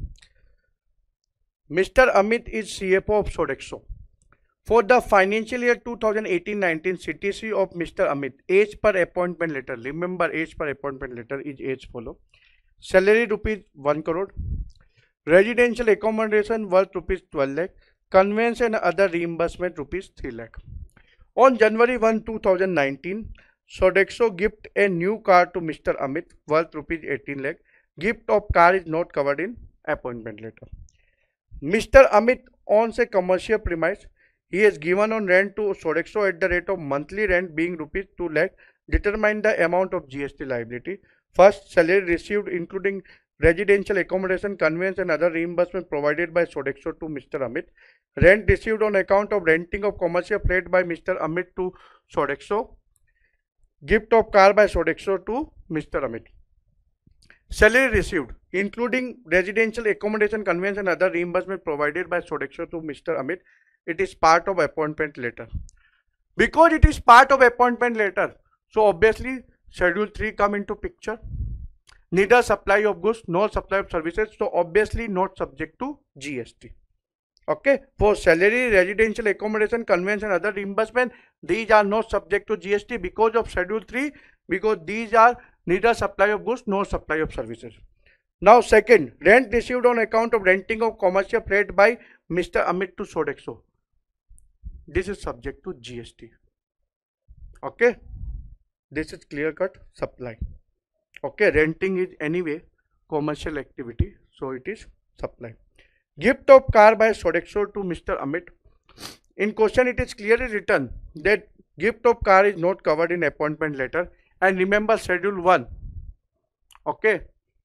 Mister Amit is C F O of Sodexo. For the financial year two thousand eighteen nineteen, C T C of Mister Amit, age per appointment letter. Remember, age per appointment letter is age follow. Salary rupees one crore. Residential accommodation worth rupees twelve lakh. Conveyance and other reimbursement rupees three lakh. On January first, two thousand nineteen, Sodexo gift a new car to Mister Amit worth rupees eighteen lakh. Gift of car is not covered in appointment letter. Mister Amit owns a commercial premise. He is given on rent to Sodexo at the rate of monthly rent being rupees two lakh. Determine the amount of G S T liability. First, salary received including residential accommodation, conveyance and other reimbursement provided by Sodexo to Mister Amit. Rent received on account of renting of commercial flat by Mister Amit to Sodexo. Gift of car by Sodexo to Mister Amit. Salary received including residential accommodation, conveyance and other reimbursement provided by Sodexo to Mister Amit. It is part of appointment letter. Because it is part of appointment letter, so obviously schedule three come into picture. Neither supply of goods nor supply of services, so obviously not subject to G S T. Okay, for salary, residential accommodation, conveyance and other reimbursement, these are not subject to G S T because of schedule three, because these are neither supply of goods nor supply of services. Now second, rent received on account of renting of commercial flat by Mister Amit to Sodexo. This is subject to G S T. Okay, this is clear cut supply. Okay, renting is anyway commercial activity, so it is supply. Gift of car by Sodexo to Mister Amit. In question, it is clearly written that gift of car is not covered in appointment letter. And remember schedule one. Okay,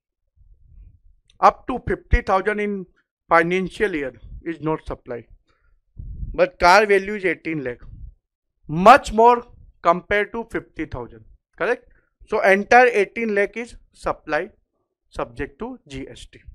up to fifty thousand in financial year is not supply, but car value is eighteen lakh, much more compared to fifty thousand, correct? So entire eighteen lakh is supply subject to G S T.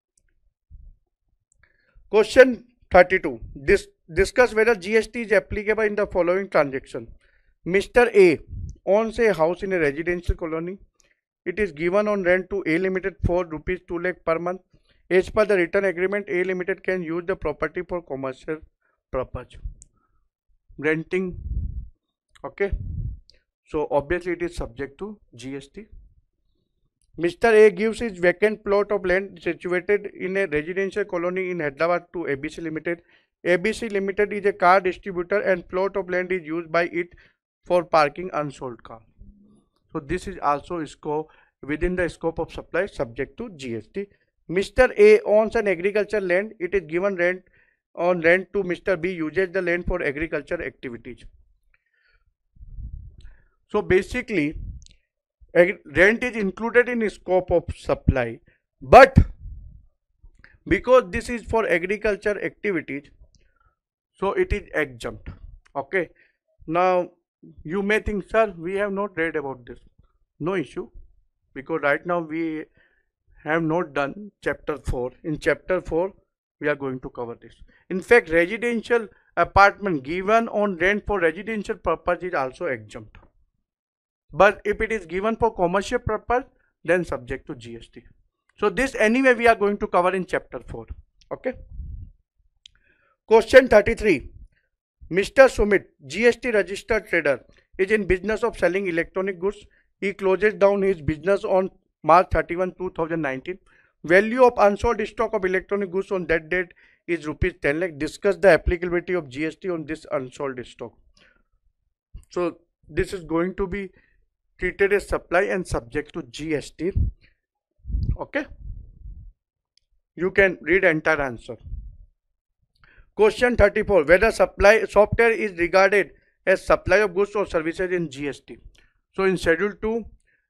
Question thirty-two. This discuss whether G S T is applicable in the following transaction. Mister A owns a house in a residential colony. It is given on rent to A Limited for rupees two lakh per month. As per the written agreement, A Limited can use the property for commercial purpose. Renting. Okay. So obviously it is subject to G S T. Mister A gives his vacant plot of land situated in a residential colony in Hyderabad to A B C Limited. A B C Limited is a car distributor and plot of land is used by it for parking unsold car. So this is also scope within the scope of supply subject to G S T. Mister A owns an agricultural land. It is given rent on rent to Mister B uses the land for agriculture activities. So basically rent is included in scope of supply, but because this is for agriculture activities, so it is exempt. Okay, now you may think, sir, we have not read about this. No issue, because right now we have not done chapter four. In chapter four we are going to cover this. In fact, residential apartment given on rent for residential purpose is also exempt, but if it is given for commercial purpose, then subject to G S T. So this anyway we are going to cover in chapter four. Okay. Question thirty-three. Mister Sumit, G S T registered trader, is in business of selling electronic goods. He closes down his business on March thirty-first, two thousand nineteen. Value of unsold stock of electronic goods on that date is rupees ten lakh. Discuss the applicability of G S T on this unsold stock. So this is going to be treated as supply and subject to G S T. Okay. You can read entire answer. Question thirty-four. Whether supply software is regarded as supply of goods or services in G S T. So in schedule two,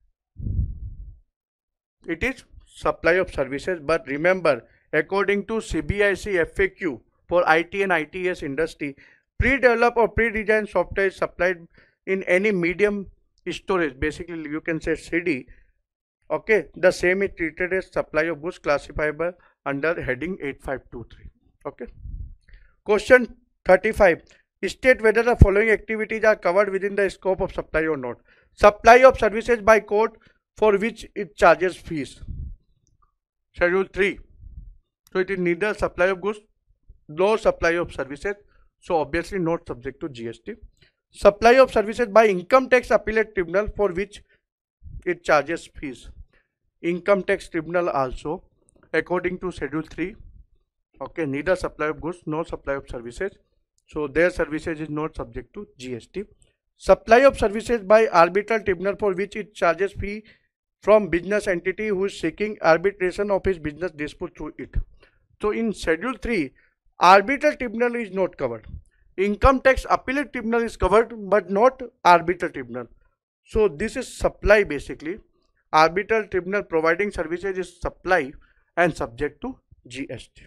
it is supply of services, but remember, according to C B I C F A Q for I T and I T S industry, pre-developed or pre-designed software is supplied in any medium storage, basically you can say C D. Okay, the same is treated as supply of goods classifiable under heading eight five two three. Okay. Question thirty-five. State whether the following activities are covered within the scope of supply or not. Supply of services by code for which it charges fees. Schedule three. So it is neither supply of goods nor supply of services. So obviously not subject to G S T. Supply of services by income tax appellate tribunal for which it charges fees. Income tax tribunal also, according to schedule three. Okay, neither supply of goods nor supply of services. So their services is not subject to G S T. Supply of services by arbitral tribunal for which it charges fee from business entity who is seeking arbitration of his business dispute through it. So in schedule three, arbitral tribunal is not covered. Income tax appellate tribunal is covered, but not arbitral tribunal. So this is supply basically. Arbitral tribunal providing services is supply and subject to G S T.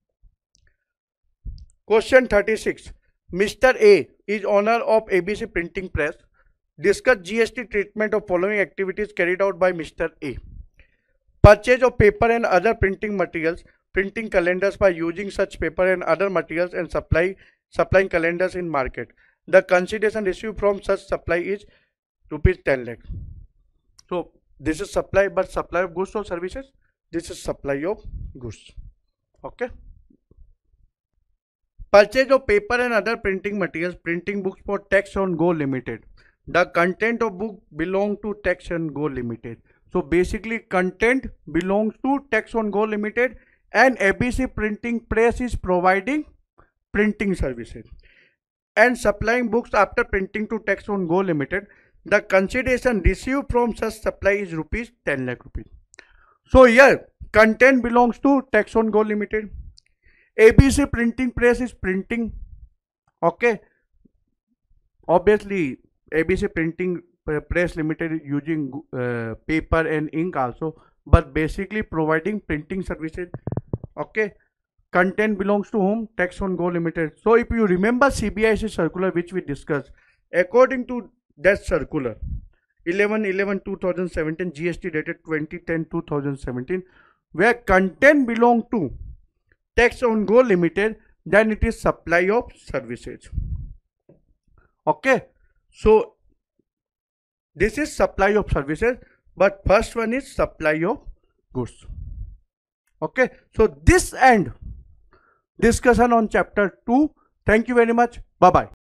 Question thirty-six. Mister A is owner of A B C printing press. Discuss G S T treatment of following activities carried out by Mister A. Purchase of paper and other printing materials, printing calendars by using such paper and other materials, and supply supplying calendars in market. The consideration received from such supply is rupees ten lakh. So this is supply, but supply of goods or services? This is supply of goods. Okay. Purchase of paper and other printing materials, printing books for Tax on Go Limited. The content of book belong to Tax on Go Limited. So basically content belongs to Tax on Go Limited, and A B C Printing Press is providing printing services and supplying books after printing to Tax on Go Limited. The consideration received from such supply is rupees ten lakh rupees. So here content belongs to Tax on Go Limited. A B C Printing Press is printing. Okay. Obviously A B C Printing Press Limited is using uh, paper and ink also, but basically providing printing services. Okay. Content belongs to whom? Tax on Go Limited. So if you remember C B I C circular which we discussed, according to that circular eleven eleven two thousand seventeen, G S T dated twenty ten two thousand seventeen, where content belong to Tax on Go Limited, then it is supply of services. Okay. So this is supply of services, but first one is supply of goods. Okay. So this end discussion on chapter two. Thank you very much. Bye bye.